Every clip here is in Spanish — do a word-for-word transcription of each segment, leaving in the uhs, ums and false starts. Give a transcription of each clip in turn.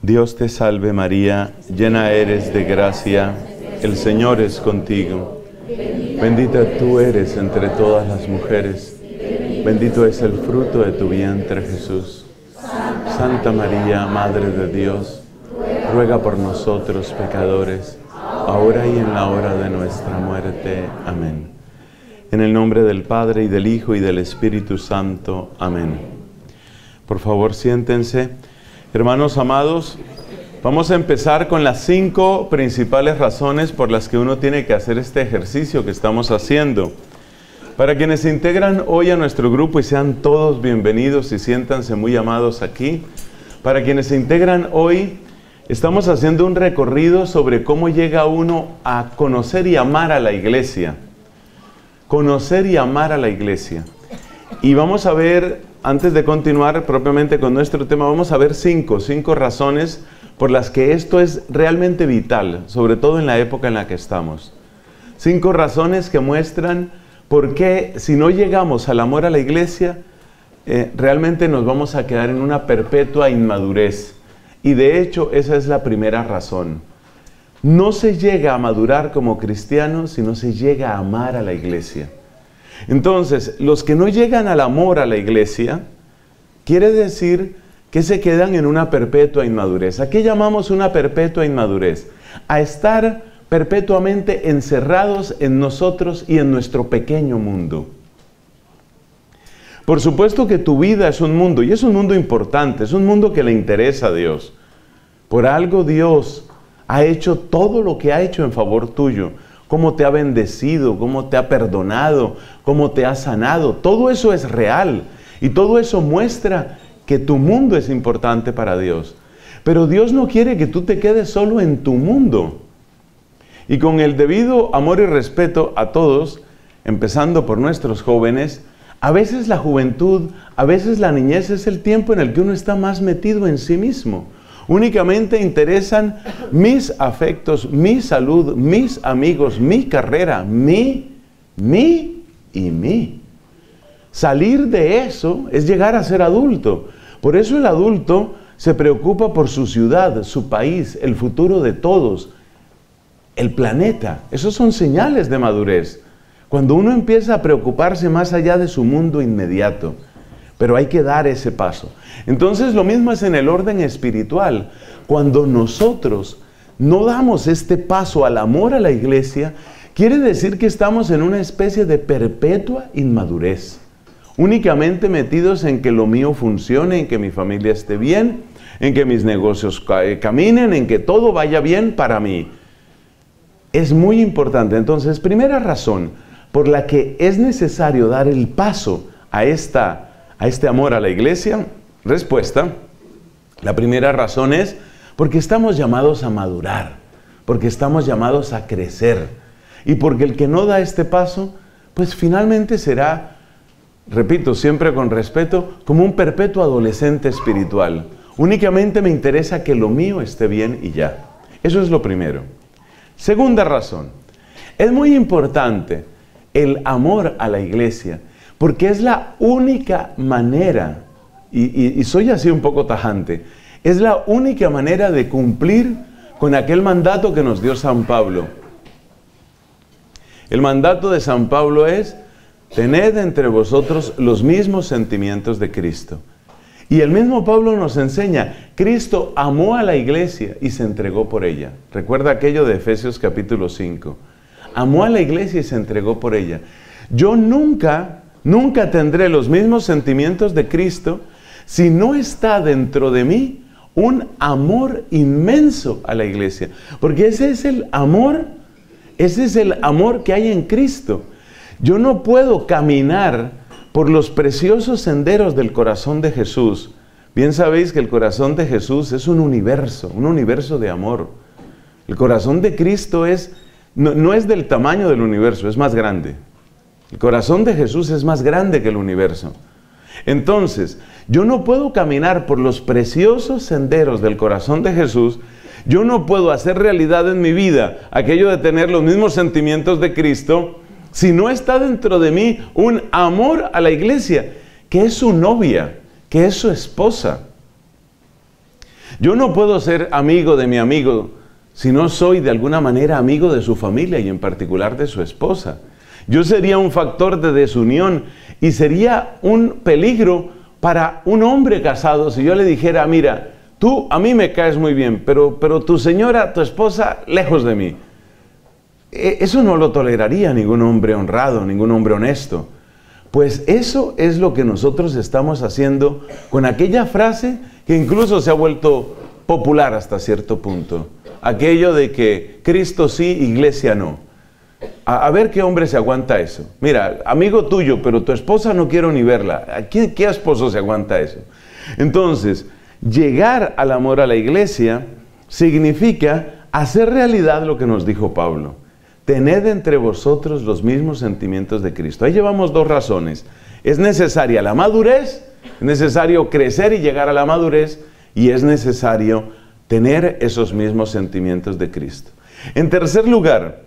Dios te salve María, llena eres de gracia, el Señor es contigo. Bendita tú eres entre todas las mujeres, bendito es el fruto de tu vientre Jesús. Santa María, Madre de Dios, ruega por nosotros pecadores, ahora y en la hora de nuestra muerte. Amén. En el nombre del Padre, y del Hijo, y del Espíritu Santo. Amén. Por favor, siéntense. Hermanos amados, vamos a empezar con las cinco principales razones por las que uno tiene que hacer este ejercicio que estamos haciendo. Para quienes se integran hoy a nuestro grupo, y sean todos bienvenidos y siéntanse muy amados aquí. Para quienes se integran hoy, estamos haciendo un recorrido sobre cómo llega uno a conocer y amar a la iglesia. Conocer y amar a la iglesia. Y vamos a ver, antes de continuar propiamente con nuestro tema, vamos a ver cinco, cinco razones por las que esto es realmente vital, sobre todo en la época en la que estamos. Cinco razones que muestran por qué, si no llegamos al amor a la iglesia, eh, realmente nos vamos a quedar en una perpetua inmadurez. Y de hecho, esa es la primera razón. No se llega a madurar como cristianos si no se llega a amar a la iglesia. Entonces, los que no llegan al amor a la iglesia, quiere decir que se quedan en una perpetua inmadurez. ¿A qué llamamos una perpetua inmadurez? A estar perpetuamente encerrados en nosotros y en nuestro pequeño mundo. Por supuesto que tu vida es un mundo, y es un mundo importante, es un mundo que le interesa a Dios. Por algo Dios ha hecho todo lo que ha hecho en favor tuyo. Cómo te ha bendecido, cómo te ha perdonado, cómo te ha sanado. Todo eso es real, y todo eso muestra que tu mundo es importante para Dios. Pero Dios no quiere que tú te quedes solo en tu mundo. Y con el debido amor y respeto a todos, empezando por nuestros jóvenes, a veces la juventud, a veces la niñez es el tiempo en el que uno está más metido en sí mismo. Únicamente interesan mis afectos, mi salud, mis amigos, mi carrera, mi, mi y mi. Salir de eso es llegar a ser adulto. Por eso el adulto se preocupa por su ciudad, su país, el futuro de todos, el planeta. Esos son señales de madurez. Cuando uno empieza a preocuparse más allá de su mundo inmediato. Pero hay que dar ese paso. Entonces lo mismo es en el orden espiritual. Cuando nosotros no damos este paso al amor a la iglesia, quiere decir que estamos en una especie de perpetua inmadurez. Únicamente metidos en que lo mío funcione, en que mi familia esté bien, en que mis negocios caminen, en que todo vaya bien para mí. Es muy importante. Entonces, primera razón por la que es necesario dar el paso a esta a este amor a la iglesia, respuesta, la primera razón es porque estamos llamados a madurar, porque estamos llamados a crecer, y porque el que no da este paso, pues finalmente será, repito, siempre con respeto, como un perpetuo adolescente espiritual. Únicamente me interesa que lo mío esté bien y ya. Eso es lo primero. Segunda razón, es muy importante el amor a la iglesia, porque es la única manera, y, y, y soy así un poco tajante, es la única manera de cumplir con aquel mandato que nos dio San Pablo. El mandato de San Pablo es, tened entre vosotros los mismos sentimientos de Cristo. Y el mismo Pablo nos enseña, Cristo amó a la iglesia y se entregó por ella. Recuerda aquello de Efesios capítulo cinco. Amó a la iglesia y se entregó por ella. Yo nunca... Nunca tendré los mismos sentimientos de Cristo si no está dentro de mí un amor inmenso a la iglesia. Porque ese es el amor, ese es el amor que hay en Cristo. Yo no puedo caminar por los preciosos senderos del corazón de Jesús. Bien sabéis que el corazón de Jesús es un universo, un universo de amor. El corazón de Cristo es, no, no es del tamaño del universo, es más grande. El corazón de Jesús es más grande que el universo. Entonces, yo no puedo caminar por los preciosos senderos del corazón de Jesús, yo no puedo hacer realidad en mi vida aquello de tener los mismos sentimientos de Cristo, si no está dentro de mí un amor a la iglesia, que es su novia, que es su esposa. Yo no puedo ser amigo de mi amigo si no soy de alguna manera amigo de su familia y en particular de su esposa. Yo sería un factor de desunión y sería un peligro para un hombre casado si yo le dijera, mira, tú a mí me caes muy bien, pero, pero tu señora, tu esposa, lejos de mí. Eso no lo toleraría ningún hombre honrado, ningún hombre honesto. Pues eso es lo que nosotros estamos haciendo con aquella frase que incluso se ha vuelto popular hasta cierto punto. Aquello de que Cristo sí, iglesia no. A, a ver qué hombre se aguanta eso. Mira, amigo tuyo, pero tu esposa no quiero ni verla. ¿A qué, qué esposo se aguanta eso? Entonces, llegar al amor a la iglesia significa hacer realidad lo que nos dijo Pablo. Tened entre vosotros los mismos sentimientos de Cristo. Ahí llevamos dos razones. Es necesaria la madurez, es necesario crecer y llegar a la madurez, y es necesario tener esos mismos sentimientos de Cristo. En tercer lugar,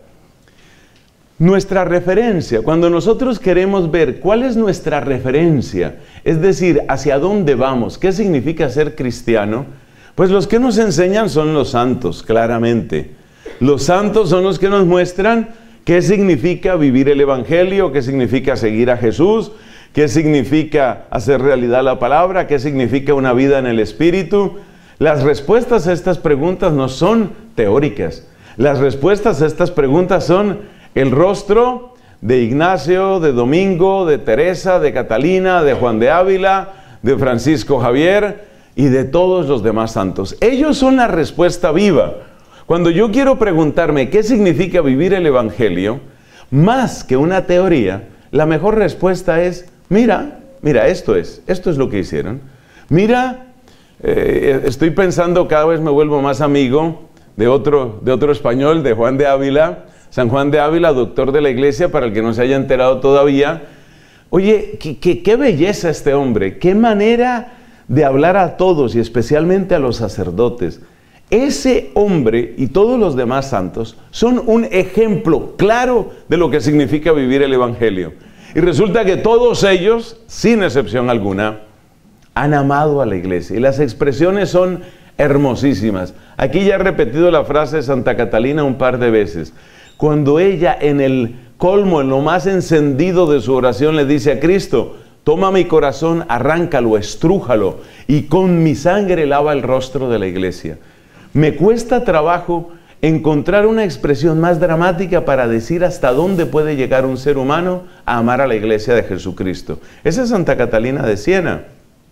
nuestra referencia. Cuando nosotros queremos ver cuál es nuestra referencia, es decir, hacia dónde vamos, qué significa ser cristiano, pues los que nos enseñan son los santos, claramente. Los santos son los que nos muestran qué significa vivir el Evangelio, qué significa seguir a Jesús, qué significa hacer realidad la palabra, qué significa una vida en el Espíritu. Las respuestas a estas preguntas no son teóricas. Las respuestas a estas preguntas son el rostro de Ignacio, de Domingo, de Teresa, de Catalina, de Juan de Ávila, de Francisco Javier y de todos los demás santos. Ellos son la respuesta viva. Cuando yo quiero preguntarme qué significa vivir el Evangelio, más que una teoría, la mejor respuesta es, mira, mira, esto es, esto es lo que hicieron. Mira, eh, estoy pensando, cada vez me vuelvo más amigo de otro, de otro español, de Juan de Ávila, San Juan de Ávila, doctor de la iglesia, para el que no se haya enterado todavía. Oye, qué, qué, qué belleza este hombre, qué manera de hablar a todos y especialmente a los sacerdotes. Ese hombre y todos los demás santos son un ejemplo claro de lo que significa vivir el Evangelio. Y resulta que todos ellos, sin excepción alguna, han amado a la iglesia. Y las expresiones son hermosísimas. Aquí ya he repetido la frase de Santa Catalina un par de veces. Cuando ella en el colmo, en lo más encendido de su oración, le dice a Cristo, toma mi corazón, arráncalo, estrújalo y con mi sangre lava el rostro de la iglesia. Me cuesta trabajo encontrar una expresión más dramática para decir hasta dónde puede llegar un ser humano a amar a la iglesia de Jesucristo. Esa es Santa Catalina de Siena.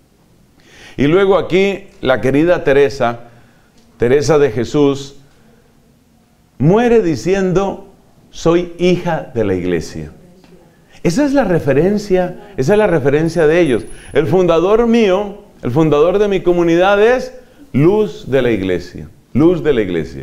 Y luego aquí la querida Teresa, Teresa de Jesús, muere diciendo, soy hija de la iglesia. Esa es la referencia, esa es la referencia de ellos. El fundador mío, el fundador de mi comunidad es luz de la iglesia, luz de la iglesia.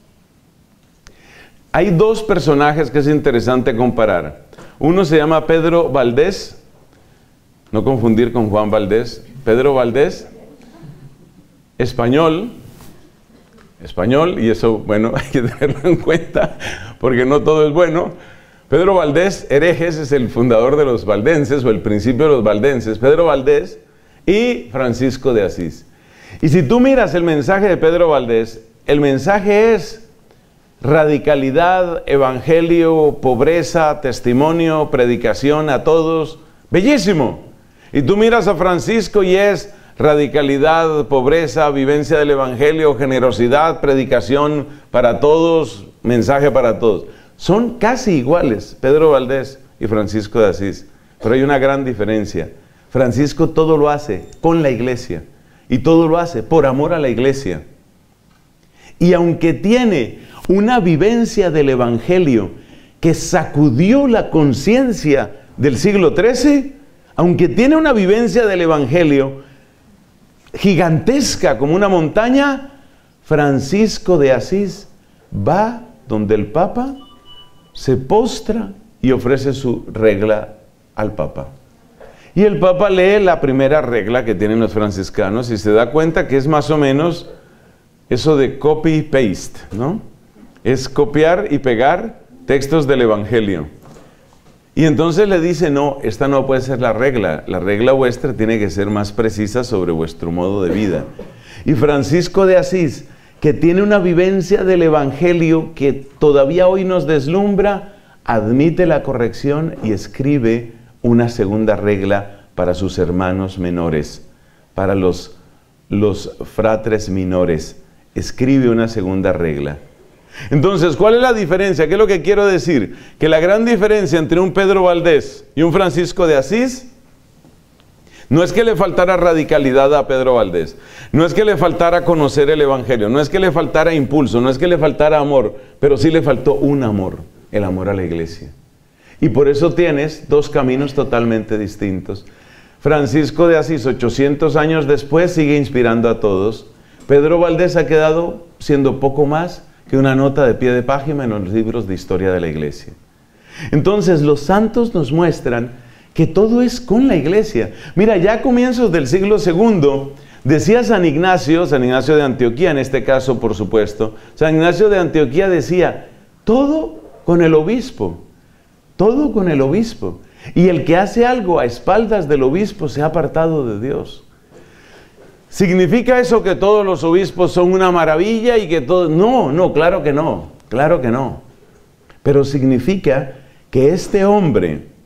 Hay dos personajes que es interesante comparar. Uno se llama Pedro Valdés, no confundir con Juan Valdés. Pedro Valdés, español, español, y eso, bueno, hay que tenerlo en cuenta, porque no todo es bueno. Pedro Valdés, herejes, es el fundador de los valdenses, o el principio de los valdenses. Pedro Valdés y Francisco de Asís. Y si tú miras el mensaje de Pedro Valdés, el mensaje es radicalidad, evangelio, pobreza, testimonio, predicación a todos. ¡Bellísimo! Y tú miras a Francisco y es radicalidad, pobreza, vivencia del evangelio, generosidad, predicación para todos, mensaje para todos. Son casi iguales, Pedro Valdés y Francisco de Asís, pero hay una gran diferencia. Francisco todo lo hace con la iglesia. Y todo lo hace por amor a la iglesia. Y aunque tiene una vivencia del Evangelio que sacudió la conciencia del siglo trece, aunque tiene una vivencia del Evangelio gigantesca como una montaña, Francisco de Asís va donde el Papa, se postra y ofrece su regla al Papa. Y el Papa lee la primera regla que tienen los franciscanos y se da cuenta que es más o menos eso de copy-paste, ¿no? Es copiar y pegar textos del Evangelio. Y entonces le dice, no, esta no puede ser la regla. La regla vuestra tiene que ser más precisa sobre vuestro modo de vida. Y Francisco de Asís, que tiene una vivencia del Evangelio que todavía hoy nos deslumbra, admite la corrección y escribe una segunda regla para sus hermanos menores, para los, los fratres minores. Escribe una segunda regla. Entonces, ¿cuál es la diferencia? ¿Qué es lo que quiero decir? Que la gran diferencia entre un Pedro Valdés y un Francisco de Asís no es que le faltara radicalidad a Pedro Valdés, no es que le faltara conocer el Evangelio, no es que le faltara impulso, no es que le faltara amor, pero sí le faltó un amor, el amor a la iglesia. Y por eso tienes dos caminos totalmente distintos. Francisco de Asís, ochocientos años después, sigue inspirando a todos. Pedro Valdés ha quedado siendo poco más que una nota de pie de página en los libros de historia de la iglesia. Entonces, los santos nos muestran que todo es con la iglesia. Mira, ya a comienzos del siglo segundo, decía San Ignacio, San Ignacio de Antioquía en este caso, por supuesto, San Ignacio de Antioquía decía, todo con el obispo, todo con el obispo. Y el que hace algo a espaldas del obispo se ha apartado de Dios. ¿Significa eso que todos los obispos son una maravilla y que todos...? No, no, claro que no, claro que no. Pero significa que este hombre,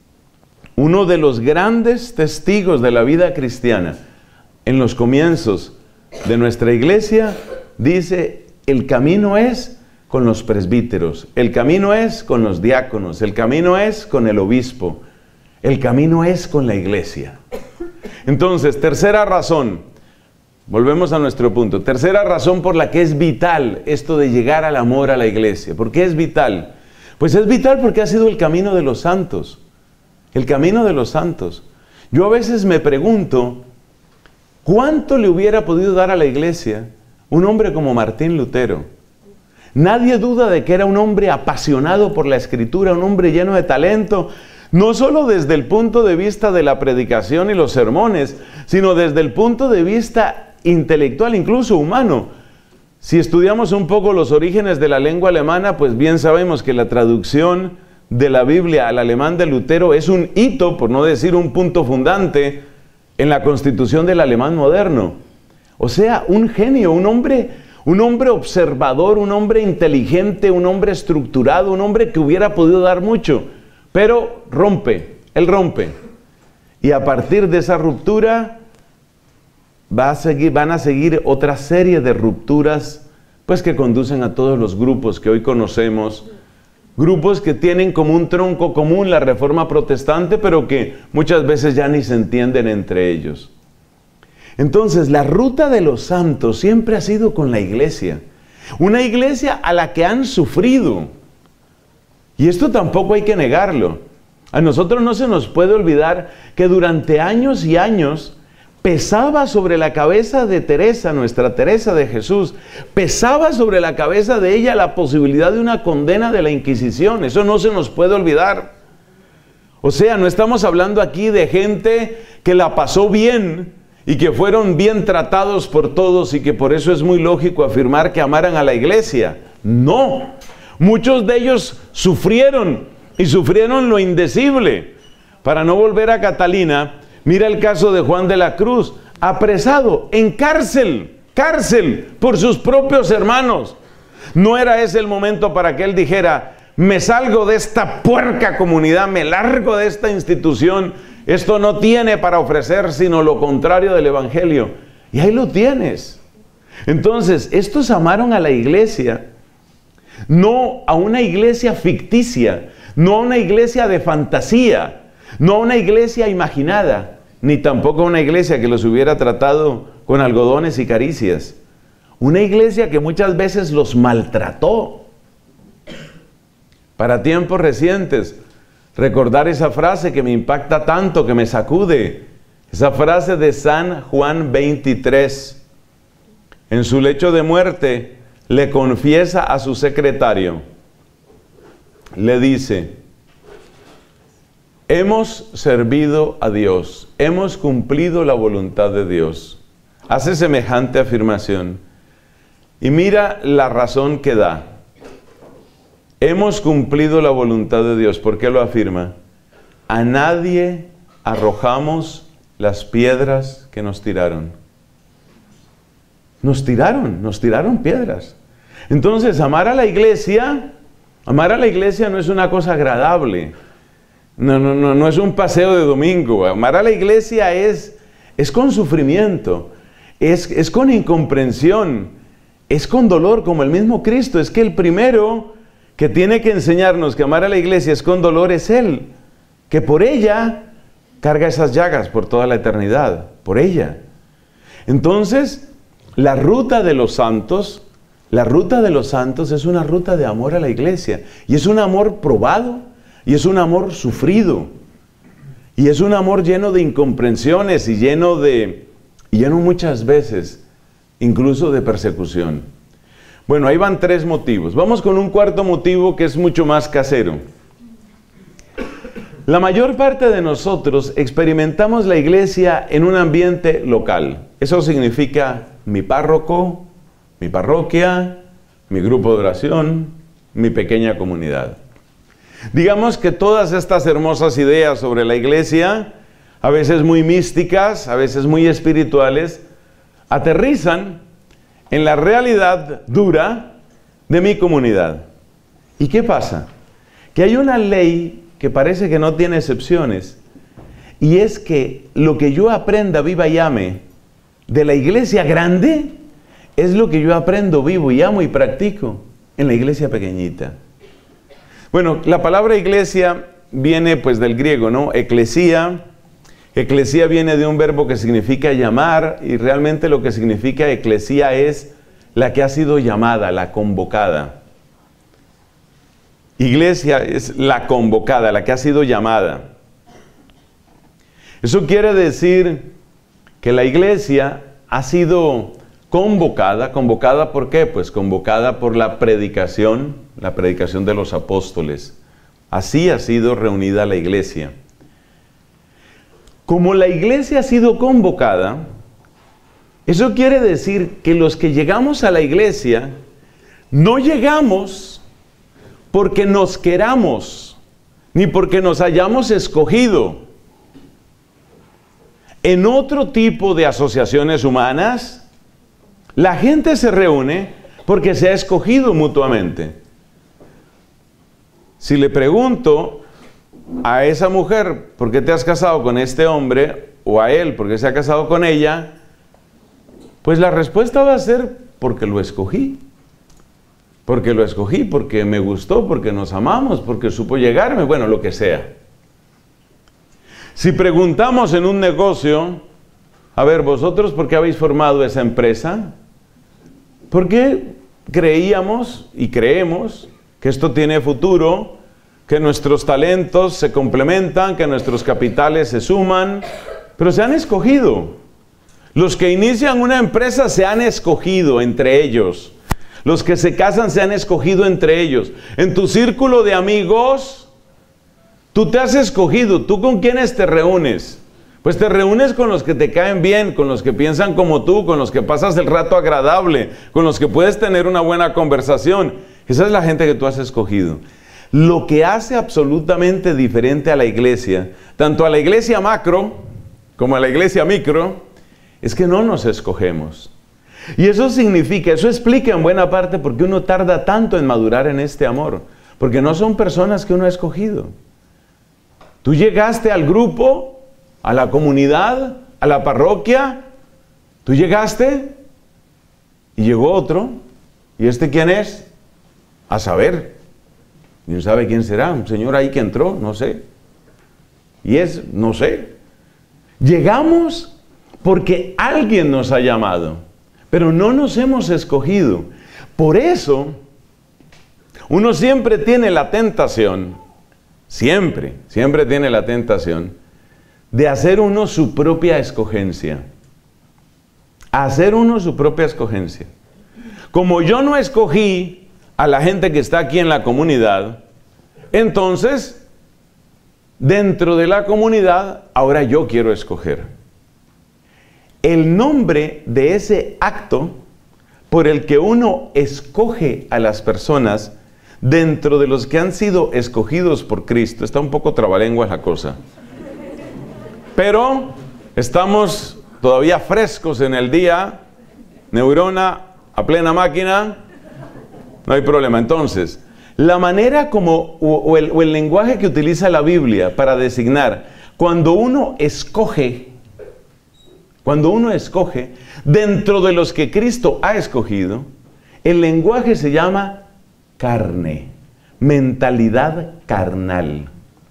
uno de los grandes testigos de la vida cristiana, en los comienzos de nuestra iglesia, dice, el camino es con los presbíteros, el camino es con los diáconos, el camino es con el obispo, el camino es con la iglesia. Entonces, tercera razón, volvemos a nuestro punto, tercera razón por la que es vital esto de llegar al amor a la iglesia. ¿Por qué es vital? Pues es vital porque ha sido el camino de los santos. El camino de los santos. Yo a veces me pregunto, ¿cuánto le hubiera podido dar a la iglesia un hombre como Martín Lutero? Nadie duda de que era un hombre apasionado por la escritura, un hombre lleno de talento, no solo desde el punto de vista de la predicación y los sermones, sino desde el punto de vista intelectual, incluso humano. Si estudiamos un poco los orígenes de la lengua alemana, pues bien sabemos que la traducción de la Biblia al alemán de Lutero es un hito, por no decir un punto fundante, en la constitución del alemán moderno. O sea, un genio, un hombre, un hombre observador, un hombre inteligente, un hombre estructurado, un hombre que hubiera podido dar mucho, pero rompe, él rompe. Y a partir de esa ruptura va a seguir, van a seguir otra serie de rupturas, pues que conducen a todos los grupos que hoy conocemos, grupos que tienen como un tronco común la reforma protestante, pero que muchas veces ya ni se entienden entre ellos. Entonces, la ruta de los santos siempre ha sido con la iglesia. Una iglesia a la que han sufrido. Y esto tampoco hay que negarlo. A nosotros no se nos puede olvidar que durante años y años pesaba sobre la cabeza de Teresa, nuestra Teresa de Jesús, pesaba sobre la cabeza de ella la posibilidad de una condena de la Inquisición. Eso no se nos puede olvidar. O sea, no estamos hablando aquí de gente que la pasó bien y que fueron bien tratados por todos y que por eso es muy lógico afirmar que amaran a la iglesia. No, muchos de ellos sufrieron y sufrieron lo indecible. Para no volver a Catalina, mira el caso de Juan de la Cruz, apresado en cárcel, cárcel por sus propios hermanos. No era ese el momento para que él dijera, me salgo de esta puerca comunidad, me largo de esta institución, esto no tiene para ofrecer sino lo contrario del evangelio. Y ahí lo tienes. Entonces, estos amaron a la iglesia, no a una iglesia ficticia, no a una iglesia de fantasía, no a una iglesia imaginada, ni tampoco a una iglesia que los hubiera tratado con algodones y caricias. Una iglesia que muchas veces los maltrató. Para tiempos recientes, recordar esa frase que me impacta tanto, que me sacude, esa frase de San Juan veintitrés. En su lecho de muerte, le confiesa a su secretario, le dice, hemos servido a Dios, hemos cumplido la voluntad de Dios. Hace semejante afirmación. Y mira la razón que da. Hemos cumplido la voluntad de Dios. ¿Por qué lo afirma? A nadie arrojamos las piedras que nos tiraron. nos tiraron, nos tiraron piedras. Entonces, amar a la iglesia, amar a la iglesia no es una cosa agradable. No, no, no, no es un paseo de domingo. Amar a la iglesia es, es con sufrimiento, es, es con incomprensión, es con dolor, como el mismo Cristo. Es que el primero que tiene que enseñarnos que amar a la iglesia es con dolor es Él, que por ella carga esas llagas por toda la eternidad, por ella. Entonces, la ruta de los santos, la ruta de los santos es una ruta de amor a la iglesia, y es un amor probado, y es un amor sufrido, y es un amor lleno de incomprensiones, y lleno de, y lleno muchas veces, incluso de persecución. Bueno, ahí van tres motivos. Vamos con un cuarto motivo que es mucho más casero. La mayor parte de nosotros experimentamos la iglesia en un ambiente local. Eso significa mi párroco, mi parroquia, mi grupo de oración, mi pequeña comunidad. Digamos que todas estas hermosas ideas sobre la iglesia, a veces muy místicas, a veces muy espirituales, aterrizan en la realidad dura de mi comunidad. ¿Y qué pasa? Que hay una ley que parece que no tiene excepciones, y es que lo que yo aprenda, viva y ame de la iglesia grande, es lo que yo aprendo, vivo y amo y practico en la iglesia pequeñita. Bueno, la palabra iglesia viene pues del griego, ¿no? Eclesía. Eclesía viene de un verbo que significa llamar, y realmente lo que significa eclesía es la que ha sido llamada, la convocada. Iglesia es la convocada, la que ha sido llamada. Eso quiere decir que la iglesia ha sido convocada. ¿Convocada por qué? Pues convocada por la predicación, la predicación de los apóstoles. Así ha sido reunida la iglesia. Como la iglesia ha sido convocada, eso quiere decir que los que llegamos a la iglesia, no llegamos porque nos queramos, ni porque nos hayamos escogido. En otro tipo de asociaciones humanas, la gente se reúne porque se ha escogido mutuamente. Si le pregunto a esa mujer, ¿por qué te has casado con este hombre? O a él, ¿por qué se ha casado con ella? Pues la respuesta va a ser, porque lo escogí. Porque lo escogí, porque me gustó, porque nos amamos, porque supo llegarme, bueno, lo que sea. Si preguntamos en un negocio, a ver, ¿vosotros por qué habéis formado esa empresa? Porque creíamos y creemos que esto tiene futuro, que nuestros talentos se complementan, que nuestros capitales se suman, pero se han escogido. Los que inician una empresa se han escogido entre ellos. Los que se casan se han escogido entre ellos. En tu círculo de amigos, tú te has escogido. ¿Tú con quiénes te reúnes? Pues te reúnes con los que te caen bien, con los que piensan como tú, con los que pasas el rato agradable, con los que puedes tener una buena conversación. Esa es la gente que tú has escogido. Lo que hace absolutamente diferente a la iglesia, tanto a la iglesia macro como a la iglesia micro, es que no nos escogemos. Y eso significa, eso explica en buena parte por qué uno tarda tanto en madurar en este amor. Porque no son personas que uno ha escogido. Tú llegaste al grupo, a la comunidad, a la parroquia. Tú llegaste y llegó otro. ¿Y este quién es? A saber. ¿Quién sabe quién será? Un señor ahí que entró, no sé. Y es, no sé. Llegamos porque alguien nos ha llamado. Pero no nos hemos escogido. Por eso, uno siempre tiene la tentación, siempre, siempre tiene la tentación, de hacer uno su propia escogencia. Hacer uno su propia escogencia. Como yo no escogí a la gente que está aquí en la comunidad, entonces, dentro de la comunidad, ahora yo quiero escoger. El nombre de ese acto por el que uno escoge a las personas dentro de los que han sido escogidos por Cristo, está un poco trabalenguas la cosa, pero estamos todavía frescos en el día neurona a plena máquina, no hay problema. Entonces, la manera como, o, o, el, o el lenguaje que utiliza la Biblia para designar, cuando uno escoge, cuando uno escoge, dentro de los que Cristo ha escogido, el lenguaje se llama carne, mentalidad carnal.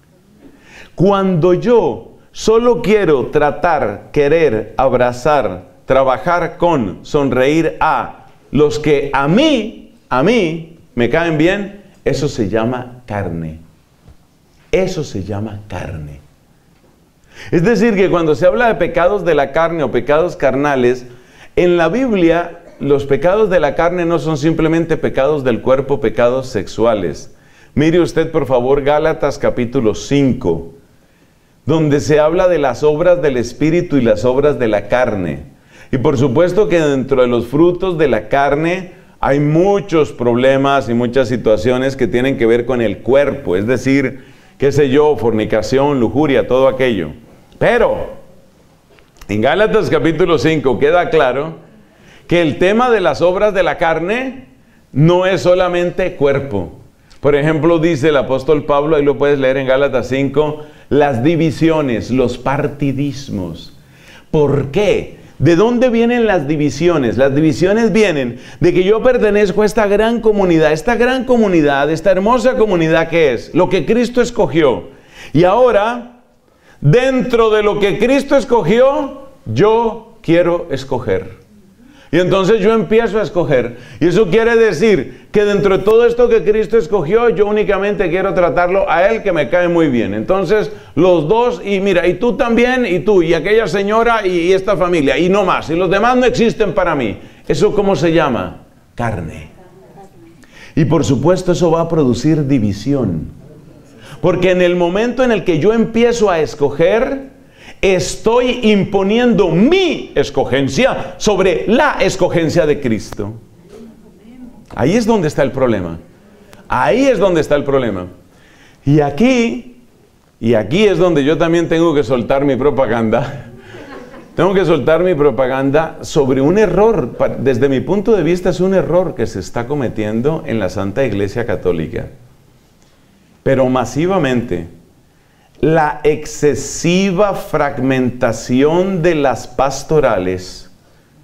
Cuando yo solo quiero tratar, querer, abrazar, trabajar con, sonreír a los que a mí, a mí me caen bien, eso se llama carne. Eso se llama carne. Es decir, que cuando se habla de pecados de la carne o pecados carnales, en la Biblia los pecados de la carne no son simplemente pecados del cuerpo, pecados sexuales. Mire usted por favor Gálatas capítulo cinco, donde se habla de las obras del Espíritu y las obras de la carne. Y por supuesto que dentro de los frutos de la carne hay muchos problemas y muchas situaciones que tienen que ver con el cuerpo, es decir, qué sé yo, fornicación, lujuria, todo aquello. Pero en Gálatas capítulo cinco queda claro que el tema de las obras de la carne no es solamente cuerpo. Por ejemplo, dice el apóstol Pablo, ahí lo puedes leer en Gálatas cinco, las divisiones, los partidismos. ¿Por qué? ¿De dónde vienen las divisiones? Las divisiones vienen de que yo pertenezco a esta gran comunidad, esta gran comunidad, esta hermosa comunidad que es lo que Cristo escogió. Y ahora, dentro de lo que Cristo escogió, yo quiero escoger. Y entonces yo empiezo a escoger. Y eso quiere decir que dentro de todo esto que Cristo escogió, yo únicamente quiero tratarlo a Él, que me cae muy bien. Entonces los dos, y mira, y tú también, y tú, y aquella señora, y, y esta familia, y no más. Y los demás no existen para mí. ¿Eso cómo se llama? Carne. Y por supuesto eso va a producir división. Porque en el momento en el que yo empiezo a escoger, estoy imponiendo mi escogencia sobre la escogencia de Cristo. Ahí es donde está el problema. Ahí es donde está el problema. Y aquí, y aquí es donde yo también tengo que soltar mi propaganda. Tengo que soltar mi propaganda sobre un error. Desde mi punto de vista es un error que se está cometiendo en la Santa Iglesia Católica. Pero masivamente. La excesiva fragmentación de las pastorales,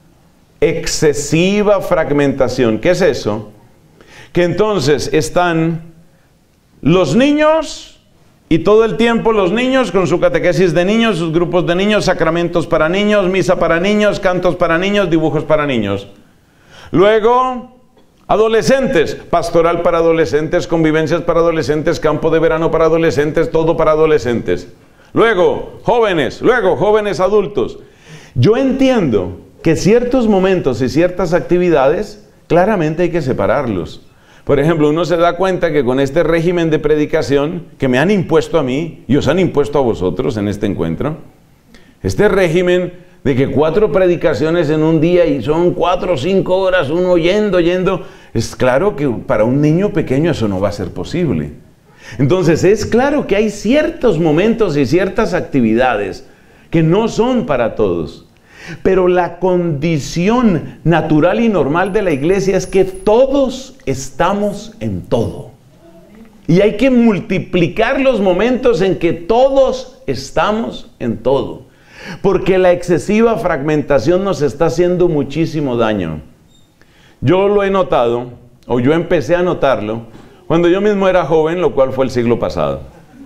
excesiva fragmentación, ¿qué es eso? Que entonces están los niños y todo el tiempo los niños con su catequesis de niños, sus grupos de niños, sacramentos para niños, misa para niños, cantos para niños, dibujos para niños. Luego, adolescentes, pastoral para adolescentes, convivencias para adolescentes, campo de verano para adolescentes, todo para adolescentes. Luego, jóvenes, luego, jóvenes adultos. Yo entiendo que ciertos momentos y ciertas actividades, claramente hay que separarlos. Por ejemplo, uno se da cuenta que con este régimen de predicación que me han impuesto a mí y os han impuesto a vosotros en este encuentro, este régimen de que cuatro predicaciones en un día y son cuatro o cinco horas uno oyendo, oyendo, es claro que para un niño pequeño eso no va a ser posible. Entonces es claro que hay ciertos momentos y ciertas actividades que no son para todos. Pero la condición natural y normal de la iglesia es que todos estamos en todo. Y hay que multiplicar los momentos en que todos estamos en todo. Porque la excesiva fragmentación nos está haciendo muchísimo daño. Yo lo he notado, o yo empecé a notarlo, cuando yo mismo era joven, lo cual fue el siglo pasado.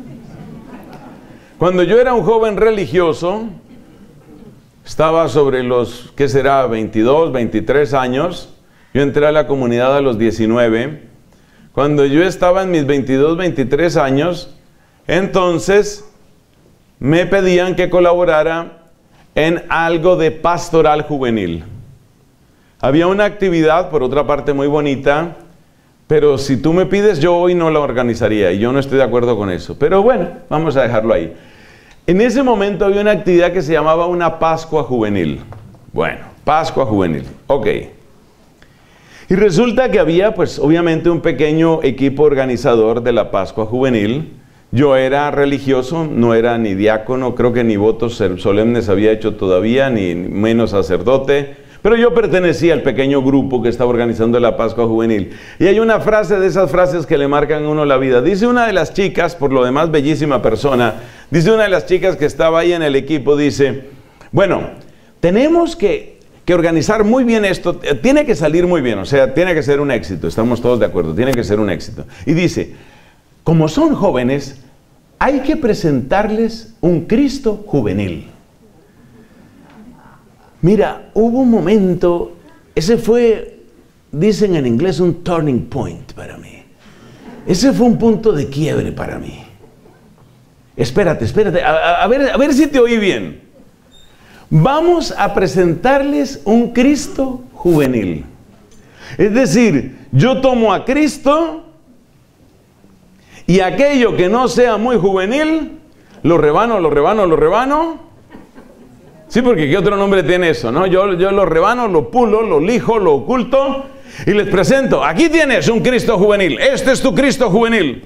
Cuando yo era un joven religioso, estaba sobre los, ¿qué será?, veintidós, veintitrés años. Yo entré a la comunidad a los diecinueve. Cuando yo estaba en mis veintidós, veintitrés años, entonces me pedían que colaborara en algo de pastoral juvenil. Había una actividad, por otra parte, muy bonita, pero si tú me pides, yo hoy no la organizaría, y yo no estoy de acuerdo con eso. Pero bueno, vamos a dejarlo ahí. En ese momento había una actividad que se llamaba una Pascua Juvenil. Bueno, Pascua Juvenil, ok. Y resulta que había, pues, obviamente un pequeño equipo organizador de la Pascua Juvenil. Yo era religioso, no era ni diácono, creo que ni votos solemnes había hecho todavía, ni menos sacerdote, Pero yo pertenecía al pequeño grupo que estaba organizando la Pascua Juvenil. Y hay una frase de esas frases que le marcan a uno la vida. Dice una de las chicas, por lo demás bellísima persona, dice una de las chicas que estaba ahí en el equipo, dice, bueno, tenemos que, que organizar muy bien esto, tiene que salir muy bien, o sea, tiene que ser un éxito, estamos todos de acuerdo, tiene que ser un éxito. Y dice, como son jóvenes, hay que presentarles un Cristo juvenil. Mira, hubo un momento, ese fue, dicen en inglés, un turning point para mí. Ese fue un punto de quiebre para mí. Espérate, espérate, a, a, ver, a ver si te oí bien. Vamos a presentarles un Cristo juvenil. Es decir, yo tomo a Cristo y aquello que no sea muy juvenil, lo rebano, lo rebano, lo rebano. Sí, porque ¿qué otro nombre tiene eso, no? Yo, yo lo rebano, lo pulo, lo lijo, lo oculto y les presento. Aquí tienes un Cristo juvenil. Este es tu Cristo juvenil.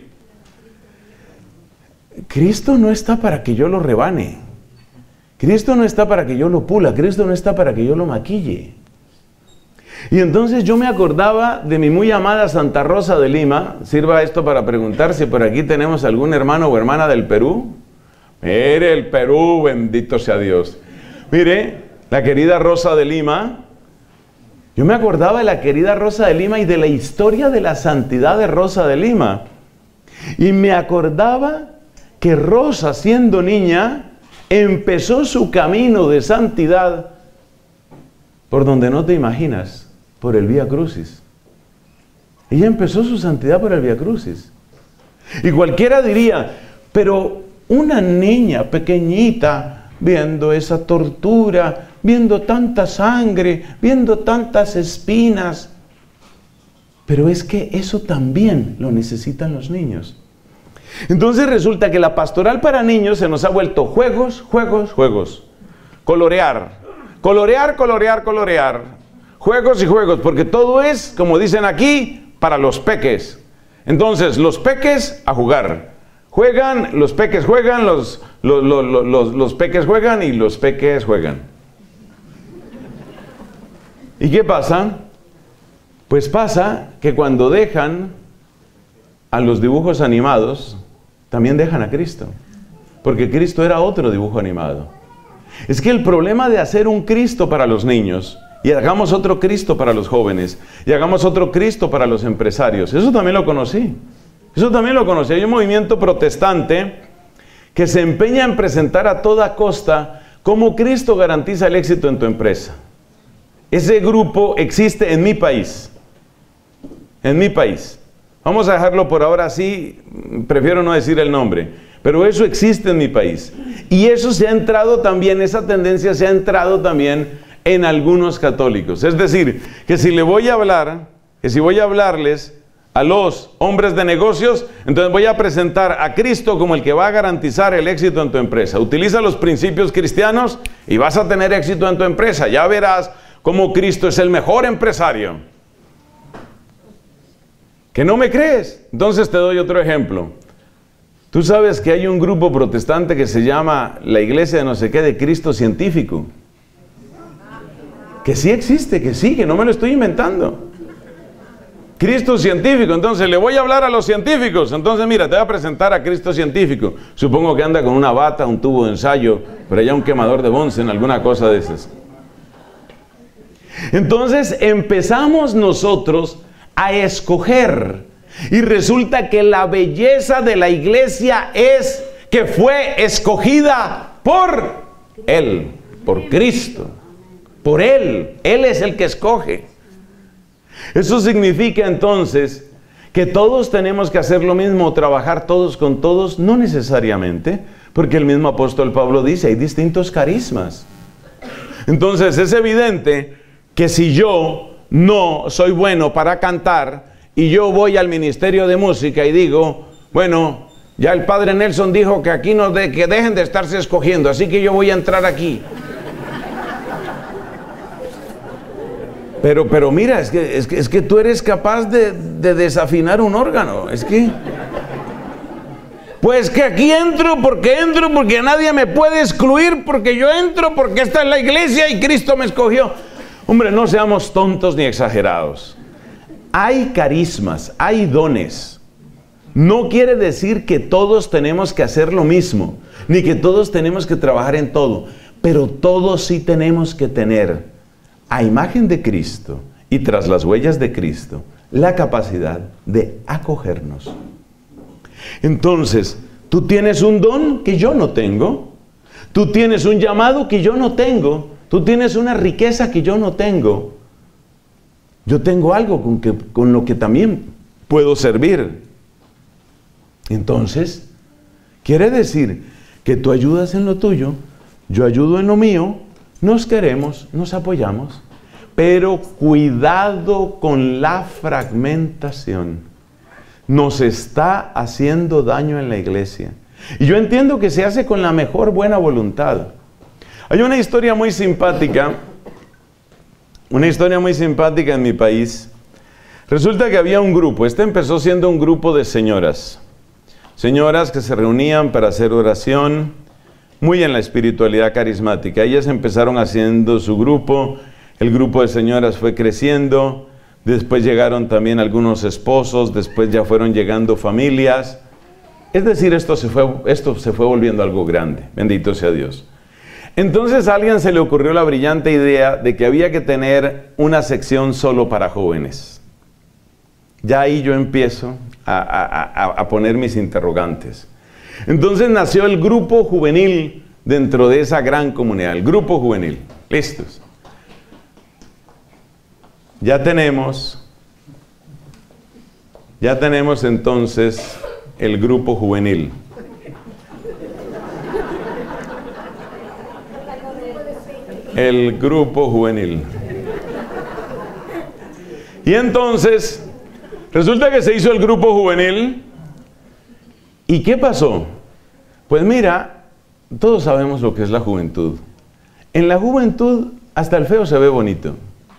Cristo no está para que yo lo rebane. Cristo no está para que yo lo pula. Cristo no está para que yo lo maquille. Y entonces yo me acordaba de mi muy amada Santa Rosa de Lima. Sirva esto para preguntar si por aquí tenemos algún hermano o hermana del Perú. Mire el Perú, bendito sea Dios. Mire, la querida Rosa de Lima. Yo me acordaba de la querida Rosa de Lima y de la historia de la santidad de Rosa de Lima. Y me acordaba que Rosa, siendo niña, empezó su camino de santidad por donde no te imaginas, por el Vía Crucis. Ella empezó su santidad por el Vía Crucis. Y cualquiera diría, pero una niña pequeñita, viendo esa tortura, viendo tanta sangre, viendo tantas espinas. Pero es que eso también lo necesitan los niños. Entonces resulta que la pastoral para niños se nos ha vuelto juegos, juegos, juegos. Colorear, colorear, colorear, colorear. Juegos y juegos, porque todo es, como dicen aquí, para los peques. Entonces, los peques a jugar. Juegan, los peques juegan, los, los, los, los, los peques juegan y los peques juegan. ¿Y qué pasa? Pues pasa que cuando dejan a los dibujos animados, también dejan a Cristo. Porque Cristo era otro dibujo animado. Es que el problema de hacer un Cristo para los niños, y hagamos otro Cristo para los jóvenes, y hagamos otro Cristo para los empresarios, eso también lo conocí. Eso también lo conocí. Hay un movimiento protestante que se empeña en presentar a toda costa cómo Cristo garantiza el éxito en tu empresa. Ese grupo existe en mi país. En mi país. Vamos a dejarlo por ahora así, prefiero no decir el nombre. Pero eso existe en mi país. Y eso se ha entrado también, esa tendencia se ha entrado también en algunos católicos. Es decir, que si le voy a hablar, que si voy a hablarles a los hombres de negocios, entonces voy a presentar a Cristo como el que va a garantizar el éxito en tu empresa. Utiliza los principios cristianos y vas a tener éxito en tu empresa. Ya verás cómo Cristo es el mejor empresario. ¿Que no me crees? Entonces te doy otro ejemplo. Tú sabes que hay un grupo protestante que se llama la Iglesia de no sé qué de Cristo científico. Que sí existe, que sí, que no me lo estoy inventando. Cristo científico. Entonces le voy a hablar a los científicos. Entonces mira, te voy a presentar a Cristo científico. Supongo que anda con una bata, un tubo de ensayo, pero allá un quemador de Bunsen, alguna cosa de esas. Entonces empezamos nosotros a escoger. Y resulta que la belleza de la iglesia es que fue escogida por Él, por Cristo, por Él. Él es el que escoge. Eso significa entonces que todos tenemos que hacer lo mismo, trabajar todos con todos, no necesariamente, porque el mismo apóstol Pablo dice, hay distintos carismas. Entonces es evidente que si yo no soy bueno para cantar y yo voy al ministerio de música y digo, bueno, ya el padre Nelson dijo que aquí no de, que dejen de estarse escogiendo, así que yo voy a entrar aquí. Pero, pero mira, es que, es, que, es que tú eres capaz de, de desafinar un órgano. Es que... Pues que aquí entro porque entro, porque nadie me puede excluir, porque yo entro, porque esta es la iglesia y Cristo me escogió. Hombre, no seamos tontos ni exagerados. Hay carismas, hay dones. No quiere decir que todos tenemos que hacer lo mismo, ni que todos tenemos que trabajar en todo, pero todos sí tenemos que tener, a imagen de Cristo y tras las huellas de Cristo, la capacidad de acogernos. Entonces, tú tienes un don que yo no tengo, tú tienes un llamado que yo no tengo, tú tienes una riqueza que yo no tengo. Yo tengo algo con, que, con lo que también puedo servir. Entonces, quiere decir que tú ayudas en lo tuyo, yo ayudo en lo mío, nos queremos, nos apoyamos, pero cuidado con la fragmentación. Nos está haciendo daño en la iglesia. Y yo entiendo que se hace con la mejor buena voluntad. Hay una historia muy simpática, una historia muy simpática en mi país. Resulta que había un grupo, este empezó siendo un grupo de señoras. Señoras que se reunían para hacer oración, muy en la espiritualidad carismática. Ellas empezaron haciendo su grupo, el grupo de señoras fue creciendo, después llegaron también algunos esposos, después ya fueron llegando familias. Es decir, esto se fue, esto se fue volviendo algo grande, bendito sea Dios. Entonces a alguien se le ocurrió la brillante idea de que había que tener una sección solo para jóvenes. Ya ahí yo empiezo a, a, a, a poner mis interrogantes. Entonces nació el grupo juvenil dentro de esa gran comunidad, el grupo juvenil. ¿Listos? Ya tenemos, ya tenemos entonces el grupo juvenil. El grupo juvenil. Y entonces, resulta que se hizo el grupo juvenil. ¿Y qué pasó? Pues mira, todos sabemos lo que es la juventud. En la juventud, hasta el feo se ve bonito.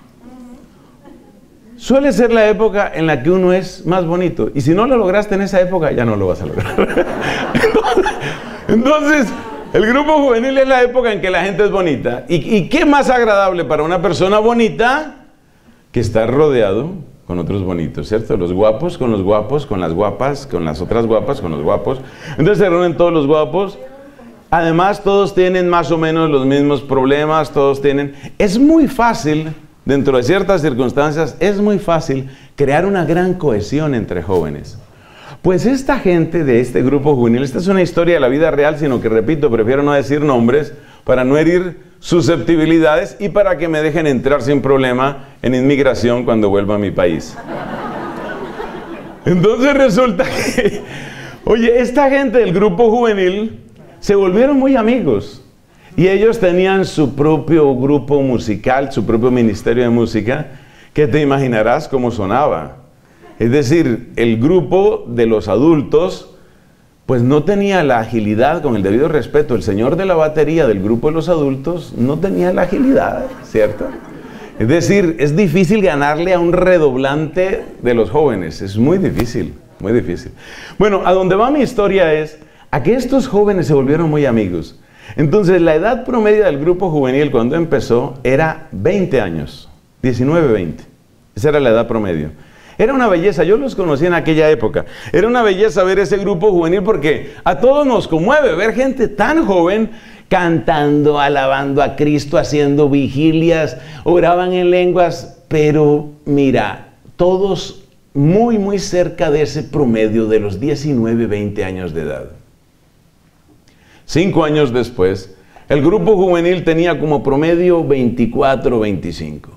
Suele ser la época en la que uno es más bonito. Y si no lo lograste en esa época, ya no lo vas a lograr. Entonces, el grupo juvenil es la época en que la gente es bonita. ¿Y, y qué más agradable para una persona bonita que estar rodeado con otros bonitos, ¿cierto? Los guapos con los guapos, con las guapas, con las otras guapas, con los guapos. Entonces se reúnen todos los guapos. Además, todos tienen más o menos los mismos problemas, todos tienen... Es muy fácil, dentro de ciertas circunstancias, es muy fácil crear una gran cohesión entre jóvenes. Pues esta gente de este grupo juvenil, esta es una historia de la vida real, sino que, repito, prefiero no decir nombres para no herir susceptibilidades y para que me dejen entrar sin problema en inmigración cuando vuelva a mi país. Entonces resulta que, oye, esta gente del grupo juvenil se volvieron muy amigos y ellos tenían su propio grupo musical, su propio ministerio de música, que te imaginarás cómo sonaba. Es decir, el grupo de los adultos pues no tenía la agilidad, con el debido respeto. El señor de la batería del grupo de los adultos no tenía la agilidad, ¿cierto? Es decir, es difícil ganarle a un redoblante de los jóvenes. Es muy difícil, muy difícil. Bueno, a donde va mi historia es a que estos jóvenes se volvieron muy amigos. Entonces, la edad promedio del grupo juvenil cuando empezó era veinte años, diecinueve, veinte. Esa era la edad promedio. Era una belleza, yo los conocí en aquella época. Era una belleza ver ese grupo juvenil porque a todos nos conmueve ver gente tan joven cantando, alabando a Cristo, haciendo vigilias, oraban en lenguas, pero mira, todos muy, muy cerca de ese promedio de los diecinueve, veinte años de edad. Cinco años después, el grupo juvenil tenía como promedio veinticuatro, veinticinco.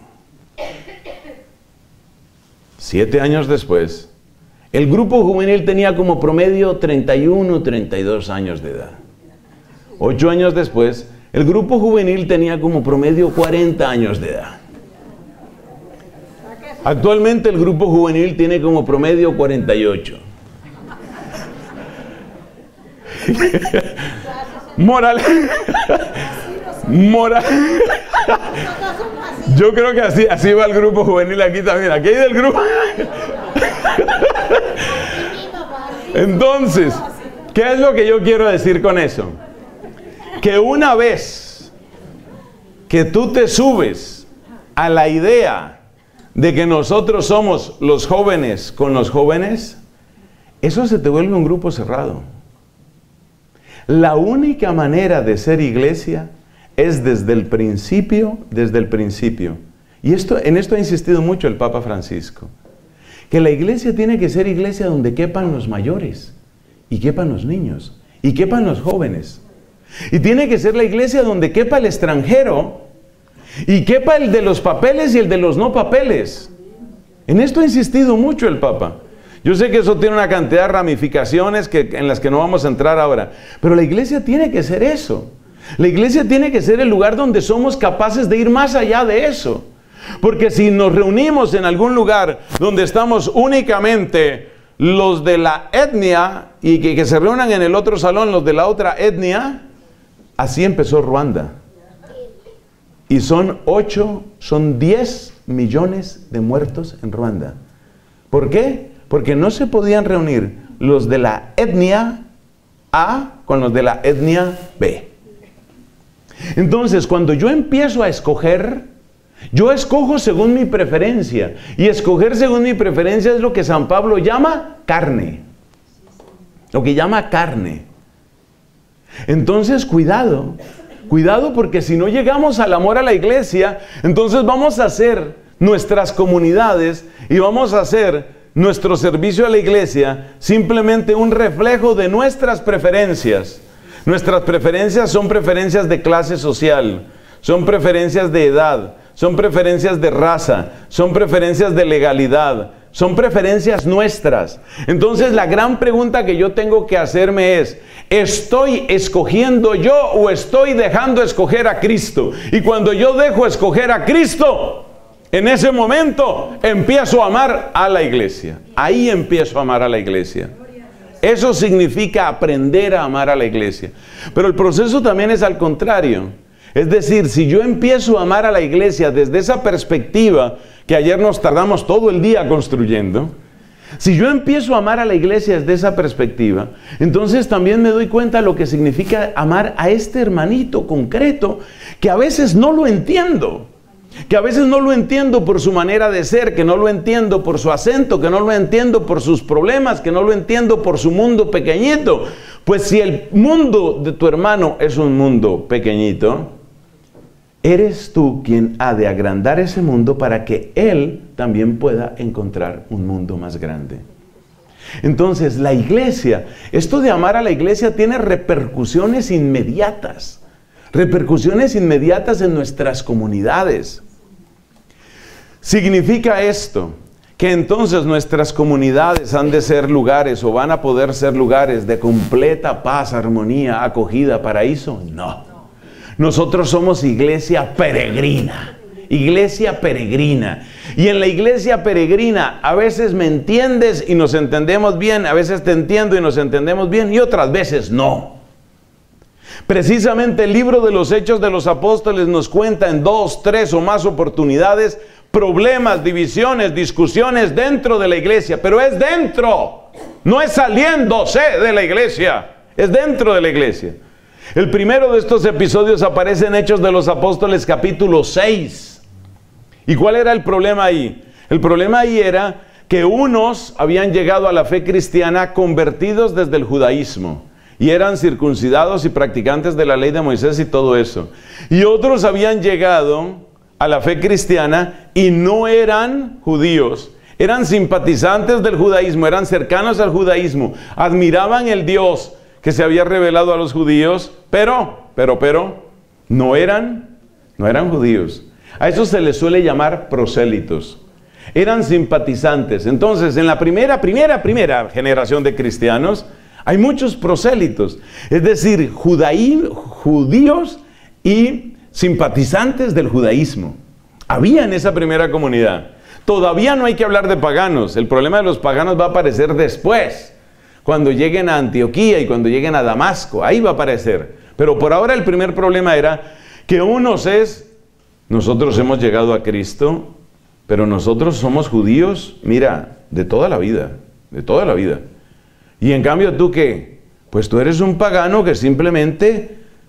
Siete años después, el grupo juvenil tenía como promedio treinta y uno, treinta y dos años de edad. Ocho años después, el grupo juvenil tenía como promedio cuarenta años de edad. Actualmente el grupo juvenil tiene como promedio cuarenta y ocho. Moral. Moral. Yo creo que así, así va el grupo juvenil aquí también. Aquí hay del grupo. Entonces, ¿qué es lo que yo quiero decir con eso? Que una vez que tú te subes a la idea de que nosotros somos los jóvenes con los jóvenes, eso se te vuelve un grupo cerrado. La única manera de ser iglesia es desde el principio, desde el principio. Y esto, en esto ha insistido mucho el Papa Francisco. Que la iglesia tiene que ser iglesia donde quepan los mayores, y quepan los niños, y quepan los jóvenes. Y tiene que ser la iglesia donde quepa el extranjero, y quepa el de los papeles y el de los no papeles. En esto ha insistido mucho el Papa. Yo sé que eso tiene una cantidad de ramificaciones que, en las que no vamos a entrar ahora. Pero la iglesia tiene que ser eso. La iglesia tiene que ser el lugar donde somos capaces de ir más allá de eso. Porque si nos reunimos en algún lugar donde estamos únicamente los de la etnia y que, que se reúnan en el otro salón los de la otra etnia, así empezó Ruanda. Y son ocho, son diez millones de muertos en Ruanda. ¿Por qué? Porque no se podían reunir los de la etnia A con los de la etnia B. Entonces, cuando yo empiezo a escoger, yo escojo según mi preferencia. Y escoger según mi preferencia es lo que San Pablo llama carne. Lo que llama carne. Entonces, cuidado. Cuidado, porque si no llegamos al amor a la iglesia, entonces vamos a hacer nuestras comunidades y vamos a hacer nuestro servicio a la iglesia simplemente un reflejo de nuestras preferencias. Nuestras preferencias son preferencias de clase social, son preferencias de edad, son preferencias de raza, son preferencias de legalidad, son preferencias nuestras. Entonces la gran pregunta que yo tengo que hacerme es, ¿estoy escogiendo yo o estoy dejando escoger a Cristo? Y cuando yo dejo escoger a Cristo, en ese momento empiezo a amar a la iglesia. Ahí empiezo a amar a la iglesia. Eso significa aprender a amar a la iglesia. Pero el proceso también es al contrario. Es decir, si yo empiezo a amar a la iglesia desde esa perspectiva que ayer nos tardamos todo el día construyendo, si yo empiezo a amar a la iglesia desde esa perspectiva, entonces también me doy cuenta de lo que significa amar a este hermanito concreto que a veces no lo entiendo. Que a veces no lo entiendo por su manera de ser, que no lo entiendo por su acento, que no lo entiendo por sus problemas, que no lo entiendo por su mundo pequeñito. Pues si el mundo de tu hermano es un mundo pequeñito, eres tú quien ha de agrandar ese mundo para que él también pueda encontrar un mundo más grande. Entonces, la iglesia, esto de amar a la iglesia tiene repercusiones inmediatas. Repercusiones inmediatas en nuestras comunidades. Significa esto, que entonces nuestras comunidades han de ser lugares o van a poder ser lugares de completa paz, armonía, acogida, paraíso. No. Nosotros somos iglesia peregrina. Iglesia peregrina. Y en la iglesia peregrina a veces me entiendes y nos entendemos bien, a veces te entiendo y nos entendemos bien y otras veces no. Precisamente el libro de los Hechos de los Apóstoles nos cuenta en dos, tres o más oportunidades problemas, divisiones, discusiones dentro de la iglesia. Pero es dentro, no es saliéndose de la iglesia, es dentro de la iglesia. El primero de estos episodios aparece en Hechos de los Apóstoles capítulo seis. ¿Y cuál era el problema ahí? El problema ahí era que unos habían llegado a la fe cristiana convertidos desde el judaísmo. Y eran circuncidados y practicantes de la ley de Moisés y todo eso. Y otros habían llegado a la fe cristiana y no eran judíos. Eran simpatizantes del judaísmo, eran cercanos al judaísmo. Admiraban el Dios que se había revelado a los judíos, pero, pero, pero, no eran, no eran judíos. A eso se les suele llamar prosélitos. Eran simpatizantes. Entonces, en la primera, primera, primera generación de cristianos, hay muchos prosélitos, es decir, judaí, judíos y simpatizantes del judaísmo. Había en esa primera comunidad. Todavía no hay que hablar de paganos. El problema de los paganos va a aparecer después, cuando lleguen a Antioquía y cuando lleguen a Damasco. Ahí va a aparecer. Pero por ahora el primer problema era que unos es, nosotros hemos llegado a Cristo, pero nosotros somos judíos, mira, de toda la vida, de toda la vida. Y en cambio, ¿tú qué? Pues tú eres un pagano que simplemente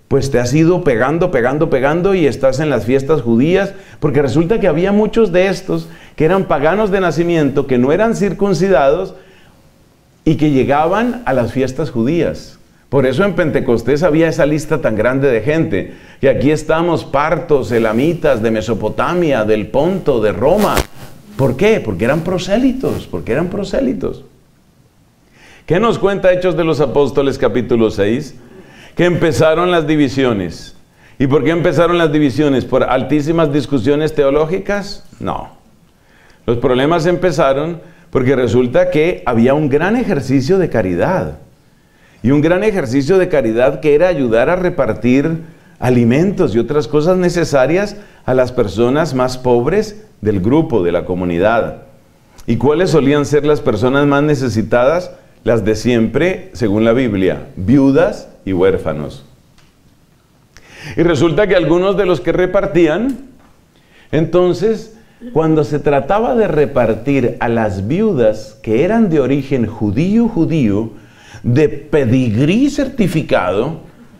pues te has ido pegando, pegando, pegando y estás en las fiestas judías, porque resulta que había muchos de estos que eran paganos de nacimiento, que no eran circuncidados y que llegaban a las fiestas judías. Por eso en Pentecostés había esa lista tan grande de gente. Y aquí estamos partos, elamitas, de Mesopotamia, del Ponto, de Roma. ¿Por qué? Porque eran prosélitos, porque eran prosélitos. ¿Qué nos cuenta Hechos de los Apóstoles capítulo seis? Que empezaron las divisiones. ¿Y por qué empezaron las divisiones? ¿Por altísimas discusiones teológicas? No. Los problemas empezaron porque resulta que había un gran ejercicio de caridad. Y un gran ejercicio de caridad que era ayudar a repartir alimentos y otras cosas necesarias a las personas más pobres del grupo, de la comunidad. ¿Y cuáles solían ser las personas más necesitadas? Las de siempre, según la Biblia, viudas y huérfanos. Y resulta que algunos de los que repartían, entonces, cuando se trataba de repartir a las viudas que eran de origen judío, judío, de pedigrí certificado,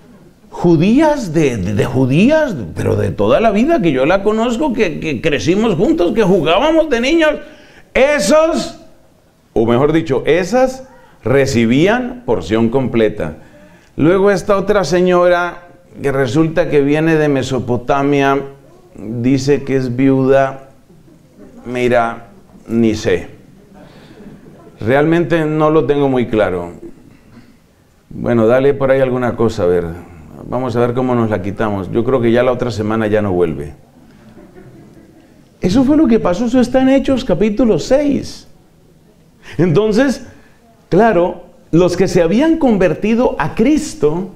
judías de, de, de judías, pero de toda la vida, que yo la conozco, que, que crecimos juntos, que jugábamos de niños, esos, o mejor dicho, esas recibían porción completa. Luego esta otra señora, que resulta que viene de Mesopotamia, dice que es viuda, mira, ni sé. Realmente no lo tengo muy claro. Bueno, dale por ahí alguna cosa, a ver. Vamos a ver cómo nos la quitamos. Yo creo que ya la otra semana ya no vuelve. Eso fue lo que pasó, eso está en Hechos capítulo seis. Entonces, claro, los que se habían convertido a Cristo,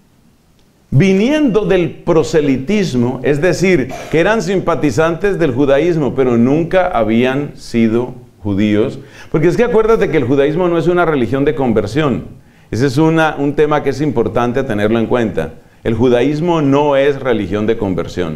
viniendo del proselitismo, es decir, que eran simpatizantes del judaísmo, pero nunca habían sido judíos. Porque es que acuérdate que el judaísmo no es una religión de conversión. Ese es una, un tema que es importante tenerlo en cuenta. El judaísmo no es religión de conversión.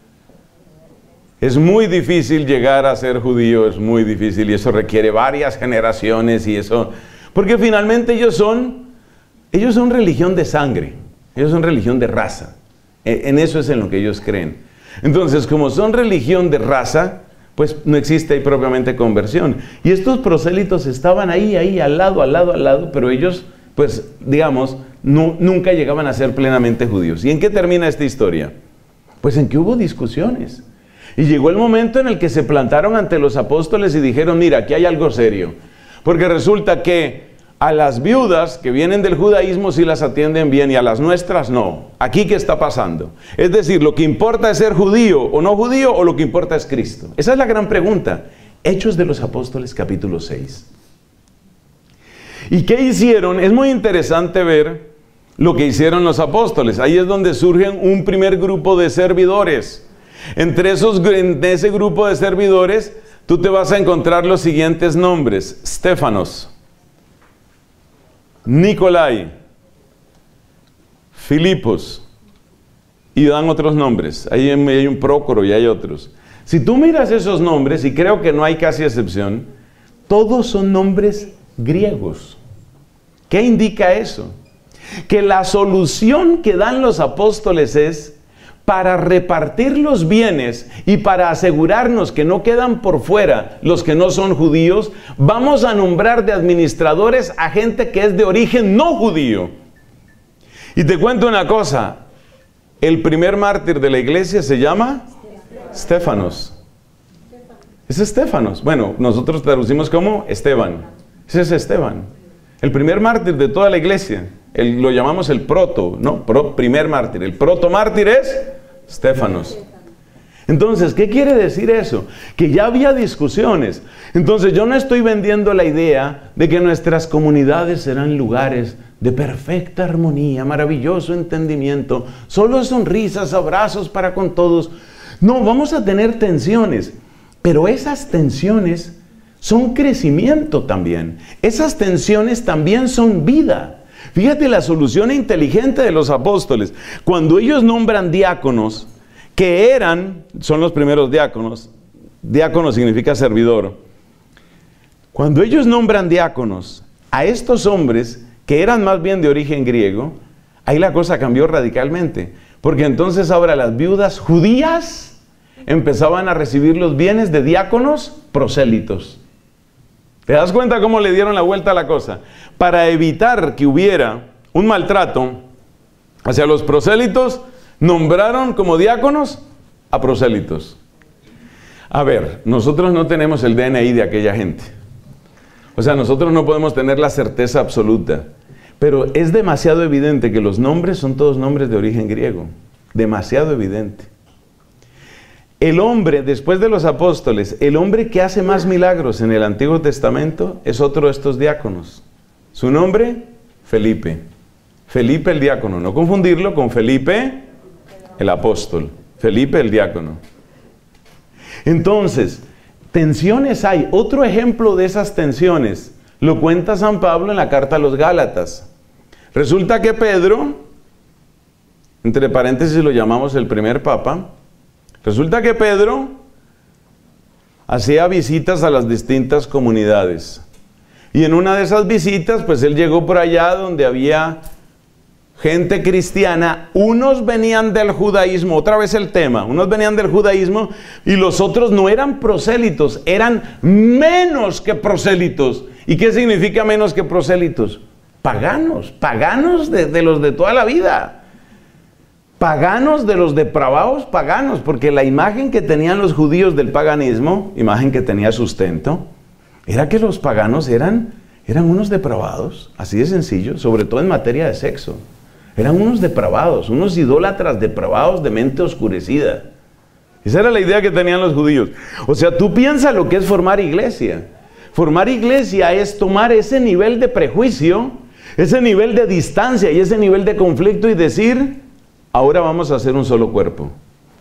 Es muy difícil llegar a ser judío, es muy difícil, y eso requiere varias generaciones y eso... Porque finalmente ellos son, ellos son religión de sangre, ellos son religión de raza. En eso es en lo que ellos creen. Entonces, como son religión de raza, pues no existe ahí propiamente conversión. Y estos prosélitos estaban ahí, ahí, al lado, al lado, al lado, pero ellos... pues digamos, no, nunca llegaban a ser plenamente judíos. ¿Y en qué termina esta historia? Pues en que hubo discusiones. Y llegó el momento en el que se plantaron ante los apóstoles y dijeron, mira, aquí hay algo serio. Porque resulta que a las viudas que vienen del judaísmo sí las atienden bien y a las nuestras no. ¿Aquí qué está pasando? Es decir, ¿lo que importa es ser judío o no judío o lo que importa es Cristo? Esa es la gran pregunta. Hechos de los Apóstoles capítulo seis. ¿Y qué hicieron? Es muy interesante ver lo que hicieron los apóstoles. Ahí es donde surgen un primer grupo de servidores. Entre esos, en ese grupo de servidores, tú te vas a encontrar los siguientes nombres: Stefanos, Nicolai, Filipos, y dan otros nombres. Ahí hay un Prócoro y hay otros. Si tú miras esos nombres, y creo que no hay casi excepción, todos son nombres griegos. ¿Qué indica eso? Que la solución que dan los apóstoles es, para repartir los bienes y para asegurarnos que no quedan por fuera los que no son judíos, vamos a nombrar de administradores a gente que es de origen no judío. Y te cuento una cosa, el primer mártir de la iglesia se llama Stefanos. Es Stefanos. Bueno, nosotros traducimos como Esteban. Ese es Esteban. El primer mártir de toda la iglesia. El, lo llamamos el proto, ¿no? Pro, primer mártir. El proto mártir es Stefanos. Entonces, ¿qué quiere decir eso? Que ya había discusiones. Entonces, yo no estoy vendiendo la idea de que nuestras comunidades serán lugares de perfecta armonía, maravilloso entendimiento, solo sonrisas, abrazos para con todos. No, vamos a tener tensiones, pero esas tensiones son crecimiento también. Esas tensiones también son vida. Fíjate la solución inteligente de los apóstoles. Cuando ellos nombran diáconos, que eran, son los primeros diáconos, diácono significa servidor. Cuando ellos nombran diáconos a estos hombres, que eran más bien de origen griego, ahí la cosa cambió radicalmente. Porque entonces ahora las viudas judías empezaban a recibir los bienes de diáconos prosélitos. ¿Te das cuenta cómo le dieron la vuelta a la cosa? Para evitar que hubiera un maltrato hacia los prosélitos, nombraron como diáconos a prosélitos. A ver, nosotros no tenemos el D N I de aquella gente. O sea, nosotros no podemos tener la certeza absoluta. Pero es demasiado evidente que los nombres son todos nombres de origen griego. Demasiado evidente. El hombre, después de los apóstoles, el hombre que hace más milagros en el Antiguo Testamento es otro de estos diáconos. Su nombre, Felipe. Felipe el diácono. No confundirlo con Felipe el apóstol. Felipe el diácono. Entonces, tensiones hay. Otro ejemplo de esas tensiones lo cuenta San Pablo en la carta a los Gálatas. Resulta que Pedro, entre paréntesis lo llamamos el primer papa, resulta que Pedro hacía visitas a las distintas comunidades. Y en una de esas visitas, pues él llegó por allá donde había gente cristiana. Unos venían del judaísmo, otra vez el tema, unos venían del judaísmo y los otros no eran prosélitos, eran menos que prosélitos. ¿Y qué significa menos que prosélitos? Paganos, paganos de, de los de toda la vida. Paganos de los depravados paganos, porque la imagen que tenían los judíos del paganismo, imagen que tenía sustento, era que los paganos eran, eran unos depravados, así de sencillo, sobre todo en materia de sexo. Eran unos depravados, unos idólatras depravados de mente oscurecida. Esa era la idea que tenían los judíos. O sea, tú piensas lo que es formar iglesia. Formar iglesia es tomar ese nivel de prejuicio, ese nivel de distancia y ese nivel de conflicto y decir, ahora vamos a hacer un solo cuerpo.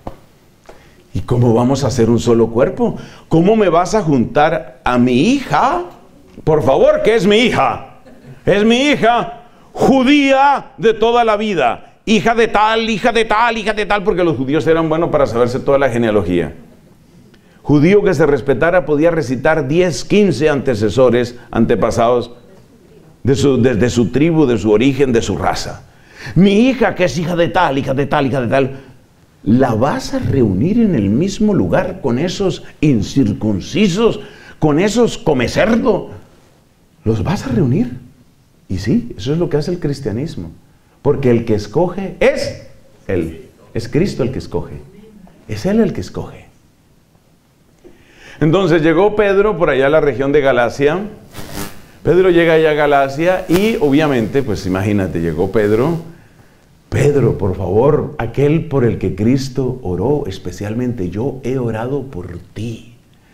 ¿Y cómo vamos a hacer un solo cuerpo? ¿Cómo me vas a juntar a mi hija? Por favor, ¿qué es mi hija? Es mi hija judía de toda la vida. Hija de tal, hija de tal, hija de tal, porque los judíos eran buenos para saberse toda la genealogía. Judío que se respetara podía recitar diez, quince antecesores, antepasados de su, de, de su tribu, de su origen, de su raza. Mi hija que es hija de tal, hija de tal, hija de tal, ¿la vas a reunir en el mismo lugar con esos incircuncisos, con esos comecerdo? ¿Los vas a reunir? Y sí, eso es lo que hace el cristianismo. Porque el que escoge es Él. Es Cristo el que escoge. Es Él el que escoge. Entonces llegó Pedro por allá a la región de Galacia. Pedro llega allá a Galacia y obviamente, pues imagínate, llegó Pedro. Pedro, por favor, aquel por el que Cristo oró, especialmente yo he orado por ti.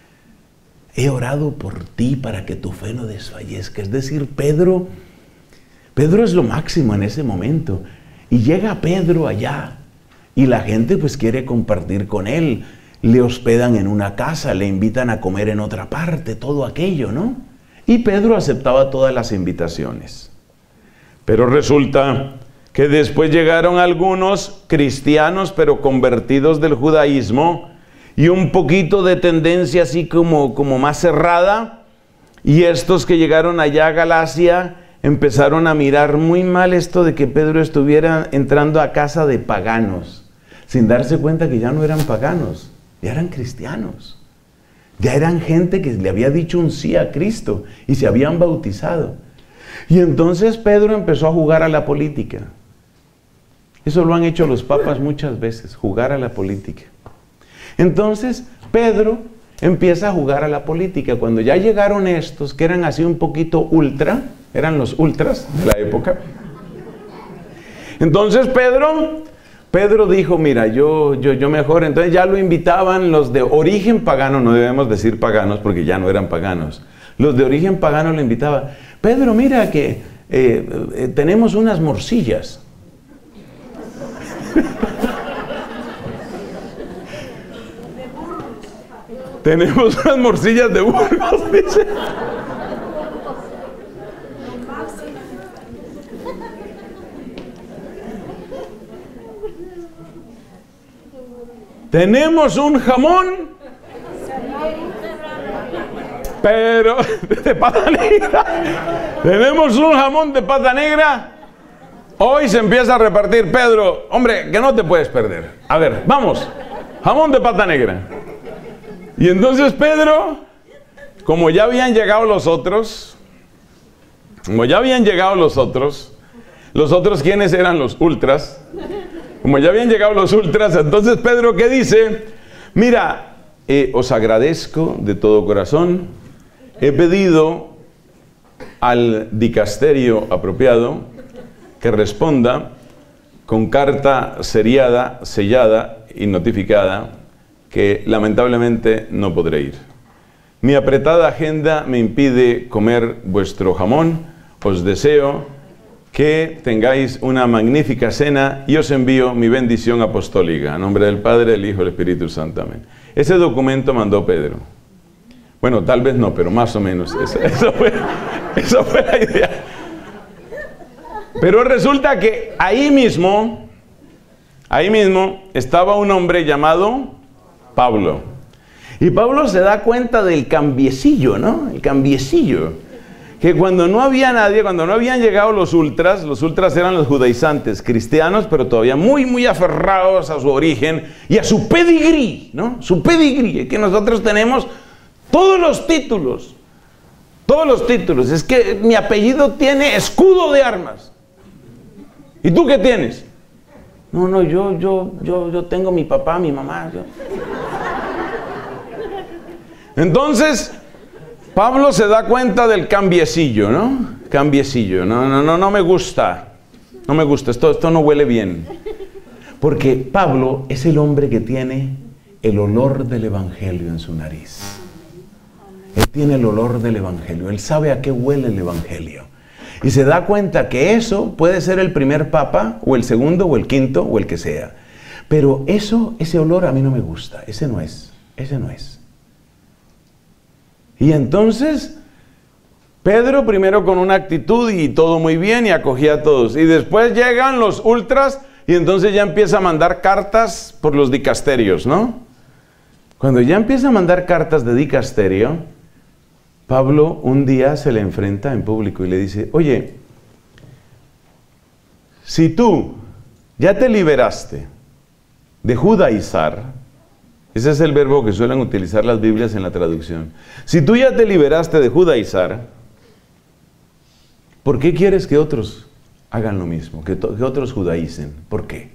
He orado por ti para que tu fe no desfallezca. Es decir, Pedro, Pedro es lo máximo en ese momento. Y llega Pedro allá y la gente pues quiere compartir con él. Le hospedan en una casa, le invitan a comer en otra parte, todo aquello, ¿no? Y Pedro aceptaba todas las invitaciones. Pero resulta que después llegaron algunos cristianos, pero convertidos del judaísmo, y un poquito de tendencia así como, como más cerrada, y estos que llegaron allá a Galacia empezaron a mirar muy mal esto de que Pedro estuviera entrando a casa de paganos, sin darse cuenta que ya no eran paganos, ya eran cristianos. Ya eran gente que le había dicho un sí a Cristo y se habían bautizado. Y entonces Pedro empezó a jugar a la política. Eso lo han hecho los papas muchas veces, jugar a la política. Entonces Pedro empieza a jugar a la política. Cuando ya llegaron estos, que eran así un poquito ultra, eran los ultras de la época. Entonces Pedro... Pedro dijo, mira, yo, yo, yo mejor, entonces ya lo invitaban los de origen pagano, no debemos decir paganos porque ya no eran paganos. Los de origen pagano lo invitaban. Pedro, mira que eh, eh, tenemos unas morcillas. Tenemos unas morcillas de Burgos, dice. Tenemos un jamón, pero de pata negra. Tenemos un jamón de pata negra Hoy se empieza a repartir, Pedro, hombre, que no te puedes perder. A ver, vamos, jamón de pata negra. Y entonces Pedro, como ya habían llegado los otros, como ya habían llegado los otros, los otros, ¿quiénes eran los ultras? Como ya habían llegado los ultras, entonces Pedro, ¿qué dice? Mira, eh, os agradezco de todo corazón, he pedido al dicasterio apropiado que responda con carta seriada, sellada y notificada que lamentablemente no podré ir. Mi apretada agenda me impide comer vuestro jamón. Os deseo que tengáis una magnífica cena y os envío mi bendición apostólica. En nombre del Padre, del Hijo y del Espíritu Santo. Amén. Ese documento mandó Pedro. Bueno, tal vez no, pero más o menos. Eso, eso, fue, eso fue la idea. Pero resulta que ahí mismo, ahí mismo estaba un hombre llamado Pablo. Y Pablo se da cuenta del cambiecillo, ¿no? El cambiecillo. Que cuando no había nadie, cuando no habían llegado los ultras, los ultras eran los judaizantes, cristianos, pero todavía muy, muy aferrados a su origen y a su pedigrí, ¿no? Su pedigrí, que nosotros tenemos todos los títulos, todos los títulos. Es que mi apellido tiene escudo de armas. ¿Y tú qué tienes? No, no, yo, yo, yo, yo tengo mi papá, mi mamá. Yo. Entonces, Pablo se da cuenta del cambiecillo, ¿no? Cambiecillo, no, no, no, no me gusta. No me gusta, esto, esto no huele bien. Porque Pablo es el hombre que tiene el olor del evangelio en su nariz. Él tiene el olor del evangelio, él sabe a qué huele el evangelio. Y se da cuenta que eso puede ser el primer papa, o el segundo, o el quinto, o el que sea. Pero eso, ese olor a mí no me gusta, ese no es, ese no es. Y entonces, Pedro primero con una actitud y todo muy bien y acogía a todos. Y después llegan los ultras y entonces ya empieza a mandar cartas por los dicasterios, ¿no? Cuando ya empieza a mandar cartas de dicasterio, Pablo un día se le enfrenta en público y le dice, oye, si tú ya te liberaste de judaizar, ese es el verbo que suelen utilizar las Biblias en la traducción. Si tú ya te liberaste de judaizar, ¿por qué quieres que otros hagan lo mismo? Que, que otros judaicen. ¿Por qué?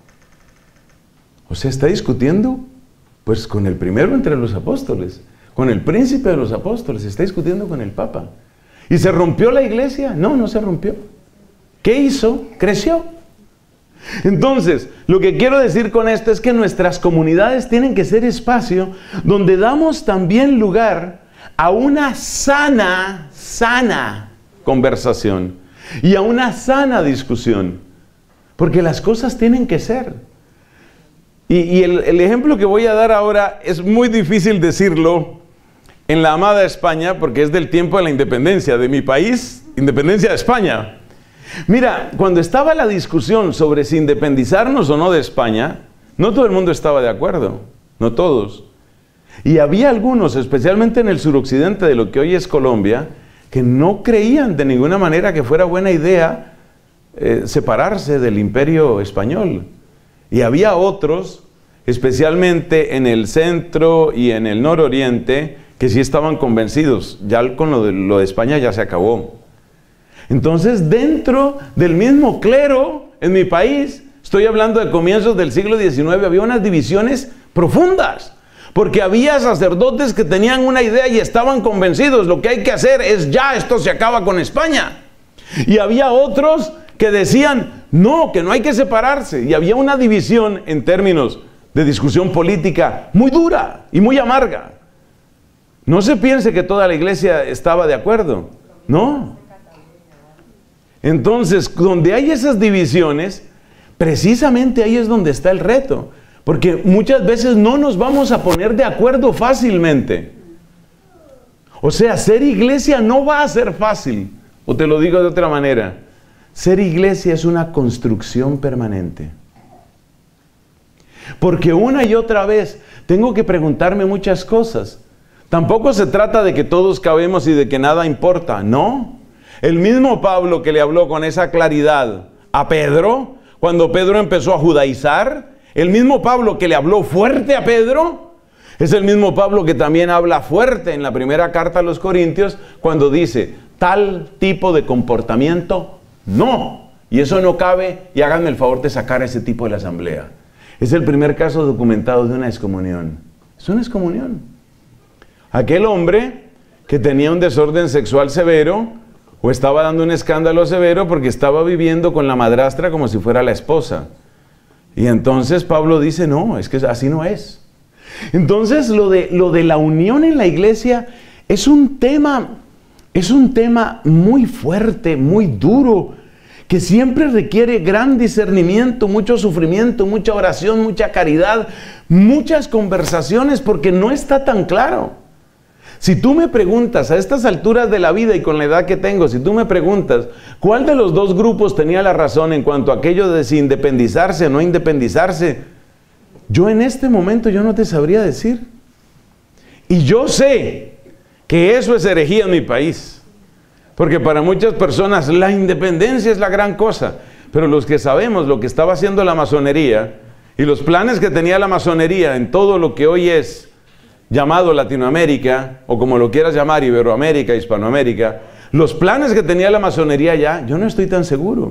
O sea, está discutiendo pues con el primero entre los apóstoles, con el príncipe de los apóstoles, está discutiendo con el Papa. ¿Y se rompió la iglesia? No, no se rompió. ¿Qué hizo? Creció. Entonces, lo que quiero decir con esto es que nuestras comunidades tienen que ser espacio donde damos también lugar a una sana, sana conversación y a una sana discusión, porque las cosas tienen que ser. Y, y el, el ejemplo que voy a dar ahora es muy difícil decirlo en la amada España, porque es del tiempo de la independencia de mi país, independencia de España. Mira, cuando estaba la discusión sobre si independizarnos o no de España, no todo el mundo estaba de acuerdo, no todos. Y había algunos, especialmente en el suroccidente de lo que hoy es Colombia, que no creían de ninguna manera que fuera buena idea eh, separarse del imperio español. Y había otros, especialmente en el centro y en el nororiente, que sí estaban convencidos. Ya con lo de, lo de España ya se acabó. Entonces, dentro del mismo clero, en mi país, estoy hablando de comienzos del siglo diecinueve, había unas divisiones profundas, porque había sacerdotes que tenían una idea y estaban convencidos, lo que hay que hacer es ya, esto se acaba con España. Y había otros que decían, no, que no hay que separarse. Y había una división en términos de discusión política muy dura y muy amarga. No se piense que toda la iglesia estaba de acuerdo, no. Entonces, donde hay esas divisiones, precisamente ahí es donde está el reto. Porque muchas veces no nos vamos a poner de acuerdo fácilmente. O sea, ser iglesia no va a ser fácil. O te lo digo de otra manera. Ser iglesia es una construcción permanente. Porque una y otra vez tengo que preguntarme muchas cosas. Tampoco se trata de que todos cabemos y de que nada importa. No. El mismo Pablo que le habló con esa claridad a Pedro, cuando Pedro empezó a judaizar. El mismo Pablo que le habló fuerte a Pedro, es el mismo Pablo que también habla fuerte en la primera carta a los Corintios, cuando dice, tal tipo de comportamiento, no. Y eso no cabe, y háganme el favor de sacar a ese tipo de la asamblea. Es el primer caso documentado de una excomunión. Es una excomunión. Aquel hombre que tenía un desorden sexual severo, o estaba dando un escándalo severo porque estaba viviendo con la madrastra como si fuera la esposa. Y entonces Pablo dice, no, es que así no es. Entonces lo de, lo de la unión en la iglesia es un tema, es un tema muy fuerte, muy duro, que siempre requiere gran discernimiento, mucho sufrimiento, mucha oración, mucha caridad, muchas conversaciones, porque no está tan claro. Si tú me preguntas, a estas alturas de la vida y con la edad que tengo, si tú me preguntas, ¿cuál de los dos grupos tenía la razón en cuanto a aquello de si independizarse o no independizarse? Yo en este momento yo no te sabría decir. Y yo sé que eso es herejía en mi país. Porque para muchas personas la independencia es la gran cosa. Pero los que sabemos lo que estaba haciendo la masonería y los planes que tenía la masonería en todo lo que hoy es llamado Latinoamérica, o como lo quieras llamar, Iberoamérica, Hispanoamérica, los planes que tenía la masonería allá, yo no estoy tan seguro.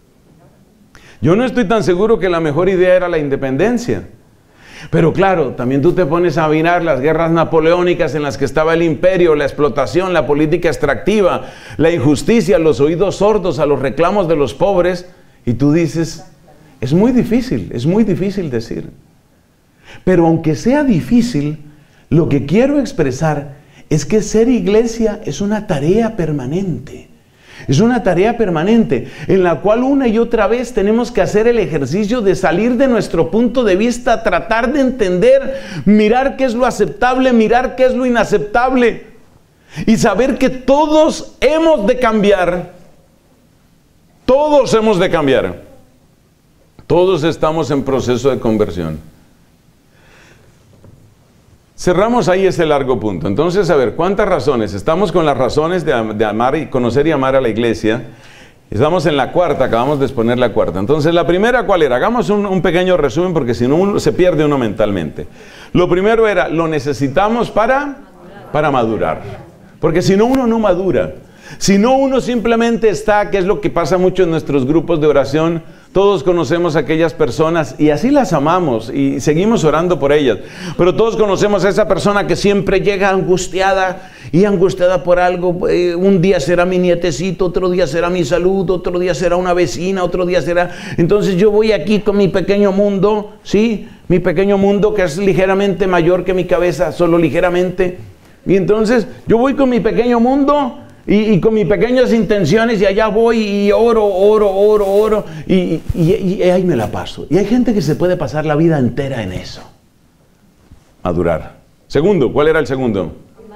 Yo no estoy tan seguro que la mejor idea era la independencia. Pero claro, también tú te pones a mirar las guerras napoleónicas en las que estaba el imperio, la explotación, la política extractiva, la injusticia, los oídos sordos a los reclamos de los pobres, y tú dices, es muy difícil, es muy difícil decir. Pero aunque sea difícil, lo que quiero expresar es que ser iglesia es una tarea permanente. Es una tarea permanente en la cual una y otra vez tenemos que hacer el ejercicio de salir de nuestro punto de vista, tratar de entender, mirar qué es lo aceptable, mirar qué es lo inaceptable y saber que todos hemos de cambiar. Todos hemos de cambiar. Todos estamos en proceso de conversión. Cerramos ahí ese largo punto. Entonces, a ver, ¿cuántas razones? Estamos con las razones de, de amar y conocer y amar a la iglesia. Estamos en la cuarta, acabamos de exponer la cuarta. Entonces, la primera, ¿cuál era? Hagamos un, un pequeño resumen porque si no uno, se pierde uno mentalmente. Lo primero era, lo necesitamos para, para madurar. Porque si no, uno no madura. Si no, uno simplemente está, que es lo que pasa mucho en nuestros grupos de oración. Todos conocemos a aquellas personas y así las amamos y seguimos orando por ellas. Pero todos conocemos a esa persona que siempre llega angustiada y angustiada por algo. Eh, un día será mi nietecito, otro día será mi salud, otro día será una vecina, otro día será... Entonces yo voy aquí con mi pequeño mundo, ¿sí? Mi pequeño mundo que es ligeramente mayor que mi cabeza, solo ligeramente. Y entonces yo voy con mi pequeño mundo... Y, y con mis pequeñas intenciones y allá voy y oro, oro, oro, oro y, y, y, y ahí me la paso. Y hay gente que se puede pasar la vida entera en eso. Madurar. Segundo, ¿cuál era el segundo?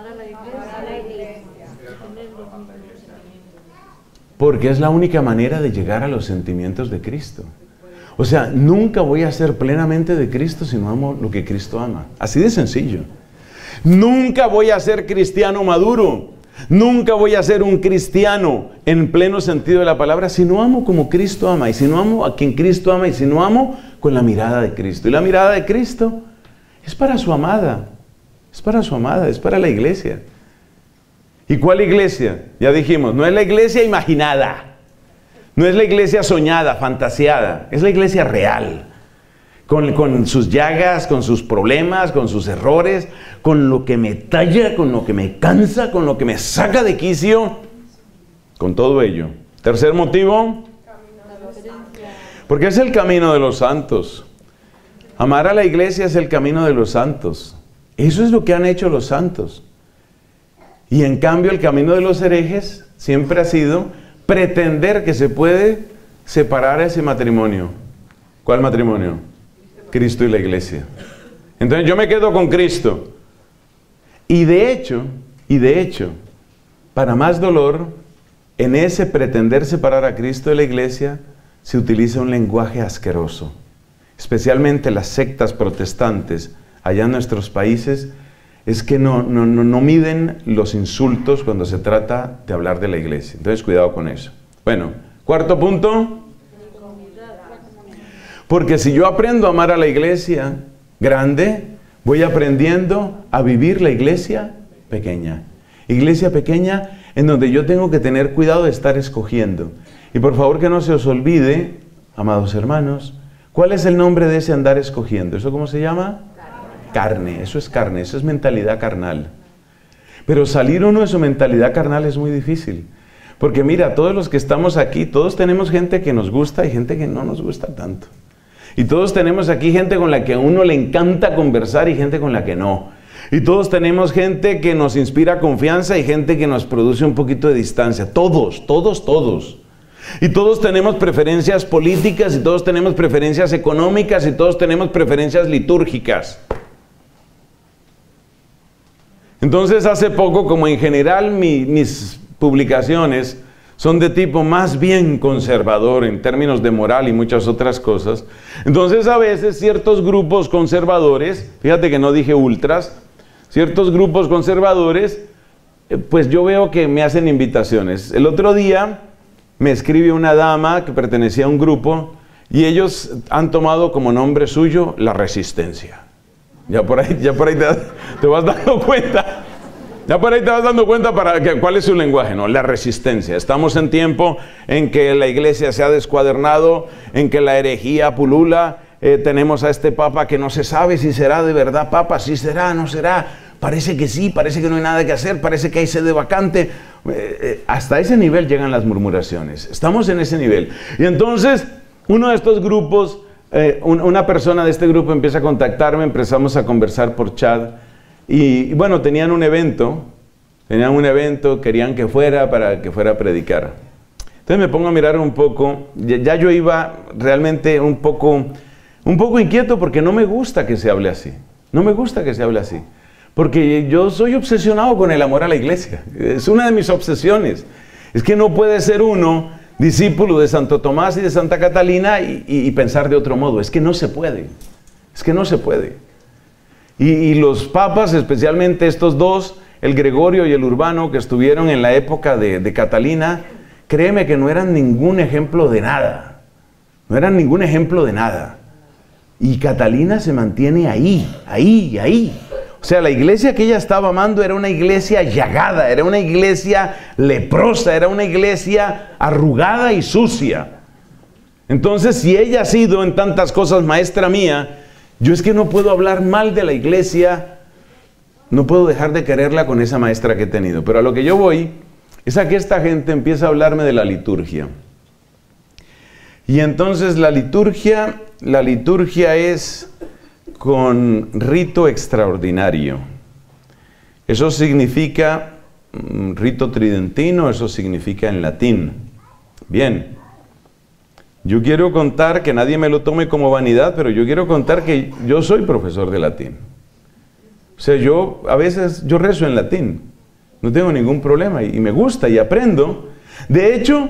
Porque es la única manera de llegar a los sentimientos de Cristo. O sea, nunca voy a ser plenamente de Cristo si no amo lo que Cristo ama. Así de sencillo. Nunca voy a ser cristiano maduro. Nunca voy a ser un cristiano en pleno sentido de la palabra si no amo como Cristo ama, y si no amo a quien Cristo ama, y si no amo con la mirada de Cristo. Y la mirada de Cristo es para su amada, es para su amada, es para la iglesia. ¿Y cuál iglesia? Ya dijimos, no es la iglesia imaginada, no es la iglesia soñada, fantasiada, es la iglesia real. Con, con sus llagas, con sus problemas, con sus errores, con lo que me talla, con lo que me cansa, con lo que me saca de quicio, con todo ello. Tercer motivo, porque es el camino de los santos. Amar a la iglesia es el camino de los santos. Eso es lo que han hecho los santos. Y en cambio el camino de los herejes siempre ha sido pretender que se puede separar ese matrimonio. ¿Cuál matrimonio? Cristo y la iglesia. Entonces yo me quedo con Cristo. Y de hecho, y de hecho, para más dolor, en ese pretender separar a Cristo de la iglesia, se utiliza un lenguaje asqueroso. Especialmente las sectas protestantes allá en nuestros países, es que no, no, no, no miden los insultos cuando se trata de hablar de la iglesia. Entonces cuidado con eso. Bueno, cuarto punto. Porque si yo aprendo a amar a la iglesia grande, voy aprendiendo a vivir la iglesia pequeña. Iglesia pequeña en donde yo tengo que tener cuidado de estar escogiendo. Y por favor que no se os olvide, amados hermanos, ¿cuál es el nombre de ese andar escogiendo? ¿Eso cómo se llama? Carne. Carne, eso es carne, eso es mentalidad carnal. Pero salir uno de su mentalidad carnal es muy difícil. Porque mira, todos los que estamos aquí, todos tenemos gente que nos gusta y gente que no nos gusta tanto. Y todos tenemos aquí gente con la que a uno le encanta conversar y gente con la que no. Y todos tenemos gente que nos inspira confianza y gente que nos produce un poquito de distancia. Todos, todos, todos. Y todos tenemos preferencias políticas y todos tenemos preferencias económicas y todos tenemos preferencias litúrgicas. Entonces hace poco, como en general mi, mis publicaciones son de tipo más bien conservador en términos de moral y muchas otras cosas, entonces a veces ciertos grupos conservadores, fíjate que no dije ultras, ciertos grupos conservadores, pues yo veo que me hacen invitaciones. El otro día me escribe una dama que pertenecía a un grupo y ellos han tomado como nombre suyo La Resistencia. Ya por ahí, ya por ahí te, te vas dando cuenta. Ya por ahí te vas dando cuenta para que, cuál es su lenguaje, ¿no? La resistencia. Estamos en tiempo en que la iglesia se ha descuadernado, en que la herejía pulula. Eh, tenemos a este papa que no se sabe si será de verdad papa, si será, no será. Parece que sí, parece que no hay nada que hacer, parece que hay sede vacante. Eh, eh, hasta ese nivel llegan las murmuraciones. Estamos en ese nivel. Y entonces, uno de estos grupos, eh, un, una persona de este grupo empieza a contactarme, empezamos a conversar por chat. Y, y bueno, tenían un evento, tenían un evento, querían que fuera para que fuera a predicar. Entonces me pongo a mirar un poco, ya, ya yo iba realmente un poco, un poco inquieto porque no me gusta que se hable así. No me gusta que se hable así. Porque yo soy obsesionado con el amor a la iglesia. Es una de mis obsesiones. Es que no puede ser uno discípulo de Santo Tomás y de Santa Catalina y, y, y pensar de otro modo. Es que no se puede. Es que no se puede. Y, y los papas, especialmente estos dos, el Gregorio y el Urbano, que estuvieron en la época de, de Catalina, créeme que no eran ningún ejemplo de nada. No eran ningún ejemplo de nada. Y Catalina se mantiene ahí, ahí, ahí. O sea, la iglesia que ella estaba amando era una iglesia llagada, era una iglesia leprosa, era una iglesia arrugada y sucia. Entonces, si ella ha sido en tantas cosas maestra mía, yo es que no puedo hablar mal de la iglesia, no puedo dejar de quererla con esa maestra que he tenido. Pero a lo que yo voy es a que esta gente empieza a hablarme de la liturgia. Y entonces la liturgia, la liturgia es con rito extraordinario. Eso significa um, rito tridentino, eso significa en latín. Bien. Yo quiero contar, que nadie me lo tome como vanidad, pero yo quiero contar que yo soy profesor de latín. O sea, yo a veces, yo rezo en latín. No tengo ningún problema y, y me gusta y aprendo. De hecho,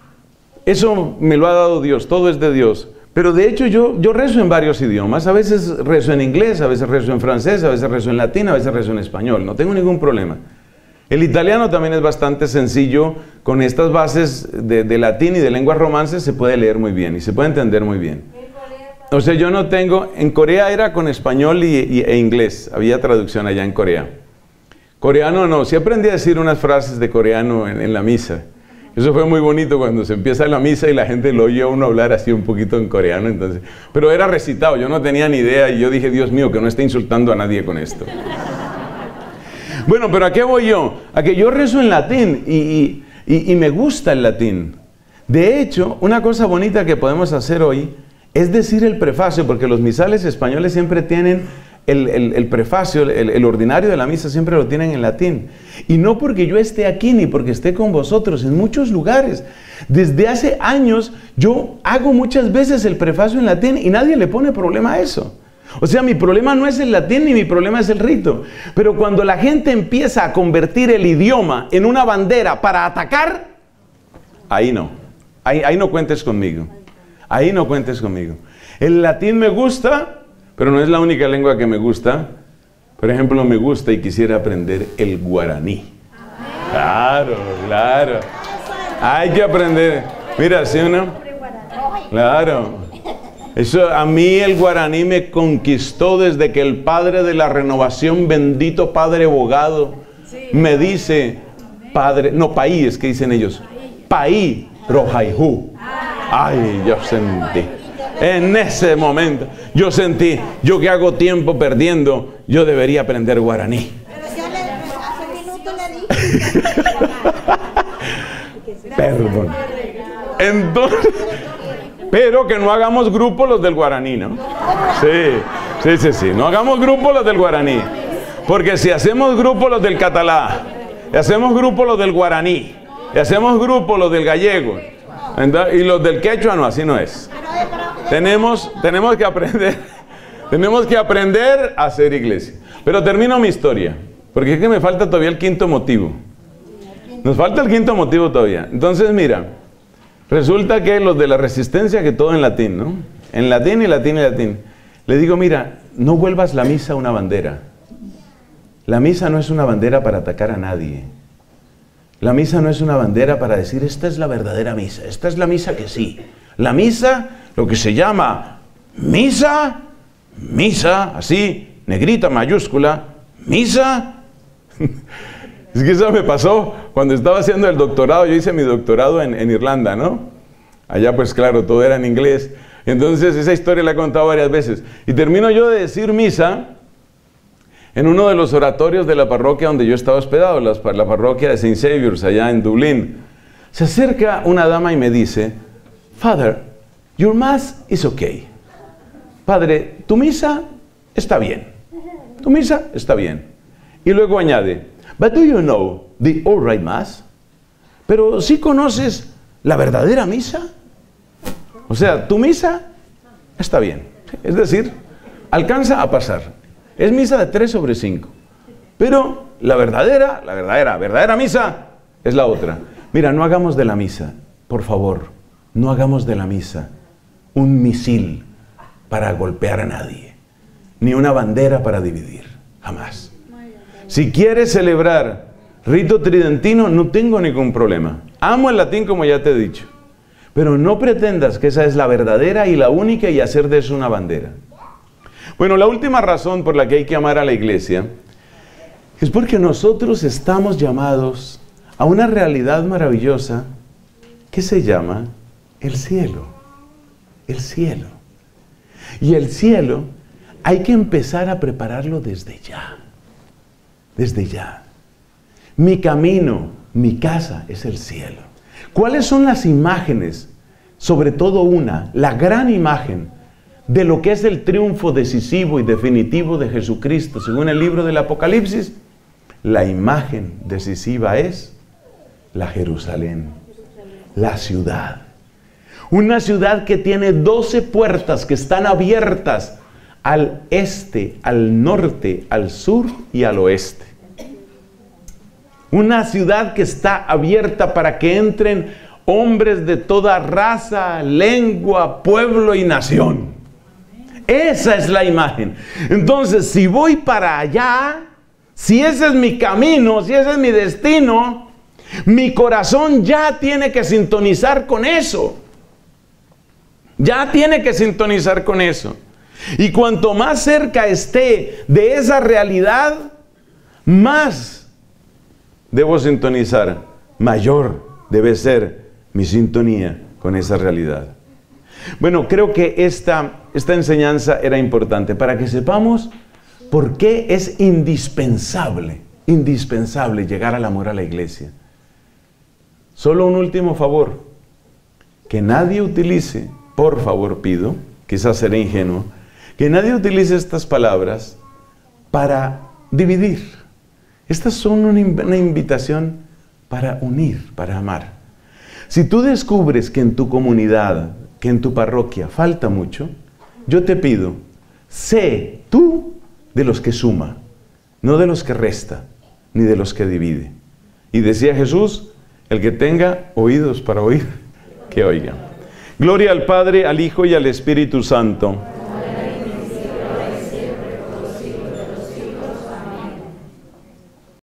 eso me lo ha dado Dios, todo es de Dios. Pero de hecho yo, yo rezo en varios idiomas. A veces rezo en inglés, a veces rezo en francés, a veces rezo en latín, a veces rezo en español. No tengo ningún problema. El italiano también es bastante sencillo, con estas bases de, de latín y de lenguas romances se puede leer muy bien y se puede entender muy bien. O sea, yo no tengo, en Corea era con español y, y, e inglés, había traducción allá en Corea. Coreano no, sí aprendí a decir unas frases de coreano en, en la misa. Eso fue muy bonito cuando se empieza la misa y la gente lo oye a uno hablar así un poquito en coreano, entonces, pero era recitado, yo no tenía ni idea y yo dije, Dios mío, que no esté insultando a nadie con esto. Bueno, pero ¿a qué voy yo? A que yo rezo en latín y, y, y, y me gusta el latín. De hecho, una cosa bonita que podemos hacer hoy es decir el prefacio, porque los misales españoles siempre tienen el, el, el prefacio, el, el ordinario de la misa siempre lo tienen en latín. Y no porque yo esté aquí ni porque esté con vosotros, en muchos lugares. Desde hace años yo hago muchas veces el prefacio en latín y nadie le pone problema a eso. O sea, mi problema no es el latín ni mi problema es el rito. Pero cuando la gente empieza a convertir el idioma en una bandera para atacar, ahí no. Ahí, ahí no cuentes conmigo. Ahí no cuentes conmigo. El latín me gusta, pero no es la única lengua que me gusta. Por ejemplo, me gusta y quisiera aprender el guaraní. Claro, claro. Hay que aprender. Mira, ¿sí o no? Claro. Eso, a mí el guaraní me conquistó desde que el padre de la renovación, bendito padre abogado, me dice, padre, no, paí es que dicen ellos, paí, rojaijú. Ay, yo sentí, en ese momento, yo sentí, yo que hago tiempo perdiendo, yo debería aprender guaraní. Pero yo le, hace minuto le dije. Perdón. Entonces, pero que no hagamos grupo los del guaraní, ¿no? Sí, sí, sí, sí. No hagamos grupo los del guaraní. Porque si hacemos grupo los del catalá, y hacemos grupo los del guaraní, y hacemos grupo los del gallego, y los del quechua, no, así no es. Tenemos, tenemos que aprender, tenemos que aprender a hacer iglesia. Pero termino mi historia, porque es que me falta todavía el quinto motivo. Nos falta el quinto motivo todavía. Entonces, mira, resulta que los de la resistencia, que todo en latín, ¿no? En latín y latín y latín. Le digo, mira, no vuelvas la misa una bandera. La misa no es una bandera para atacar a nadie. La misa no es una bandera para decir, esta es la verdadera misa, esta es la misa que sí. La misa, lo que se llama misa, misa, así, negrita, mayúscula, misa. Es que eso me pasó cuando estaba haciendo el doctorado. Yo hice mi doctorado en, en Irlanda, ¿no? Allá pues claro, todo era en inglés. Entonces esa historia la he contado varias veces. Y termino yo de decir misa en uno de los oratorios de la parroquia donde yo estaba hospedado, la, la parroquia de Saint Saviour's, allá en Dublín. Se acerca una dama y me dice, Father, your mass is okay. Padre, tu misa está bien. Tu misa está bien. Y luego añade, but do you know the all right mass? Pero ¿sí conoces la verdadera misa? O sea, tu misa está bien. Es decir, alcanza a pasar. Es misa de tres sobre cinco. Pero la verdadera, la verdadera, verdadera misa es la otra. Mira, no hagamos de la misa, por favor, no hagamos de la misa un misil para golpear a nadie, ni una bandera para dividir, jamás. Si quieres celebrar rito tridentino, no tengo ningún problema. Amo el latín como ya te he dicho. Pero no pretendas que esa es la verdadera y la única y hacer de eso una bandera. Bueno, la última razón por la que hay que amar a la iglesia es porque nosotros estamos llamados a una realidad maravillosa que se llama el cielo. El cielo. Y el cielo hay que empezar a prepararlo desde ya. Desde ya. Mi camino, mi casa es el cielo. ¿Cuáles son las imágenes? Sobre todo una, la gran imagen de lo que es el triunfo decisivo y definitivo de Jesucristo, según el libro del Apocalipsis. La imagen decisiva es la Jerusalén, la ciudad. Una ciudad que tiene doce puertas que están abiertas al este, al norte, al sur y al oeste. Una ciudad que está abierta para que entren hombres de toda raza, lengua, pueblo y nación. Esa es la imagen. Entonces, si voy para allá, si ese es mi camino, si ese es mi destino, mi corazón ya tiene que sintonizar con eso. Ya tiene que sintonizar con eso. Y cuanto más cerca esté de esa realidad, más debo sintonizar, mayor debe ser mi sintonía con esa realidad. Bueno, creo que esta, esta enseñanza era importante para que sepamos por qué es indispensable, indispensable llegar al amor a la iglesia. Solo un último favor, que nadie utilice, por favor pido, quizás seré ingenuo, que nadie utilice estas palabras para dividir. Estas son una, una invitación para unir, para amar. Si tú descubres que en tu comunidad, que en tu parroquia falta mucho, yo te pido, sé tú de los que suma, no de los que resta, ni de los que divide. Y decía Jesús, el que tenga oídos para oír, que oiga. Gloria al Padre, al Hijo y al Espíritu Santo.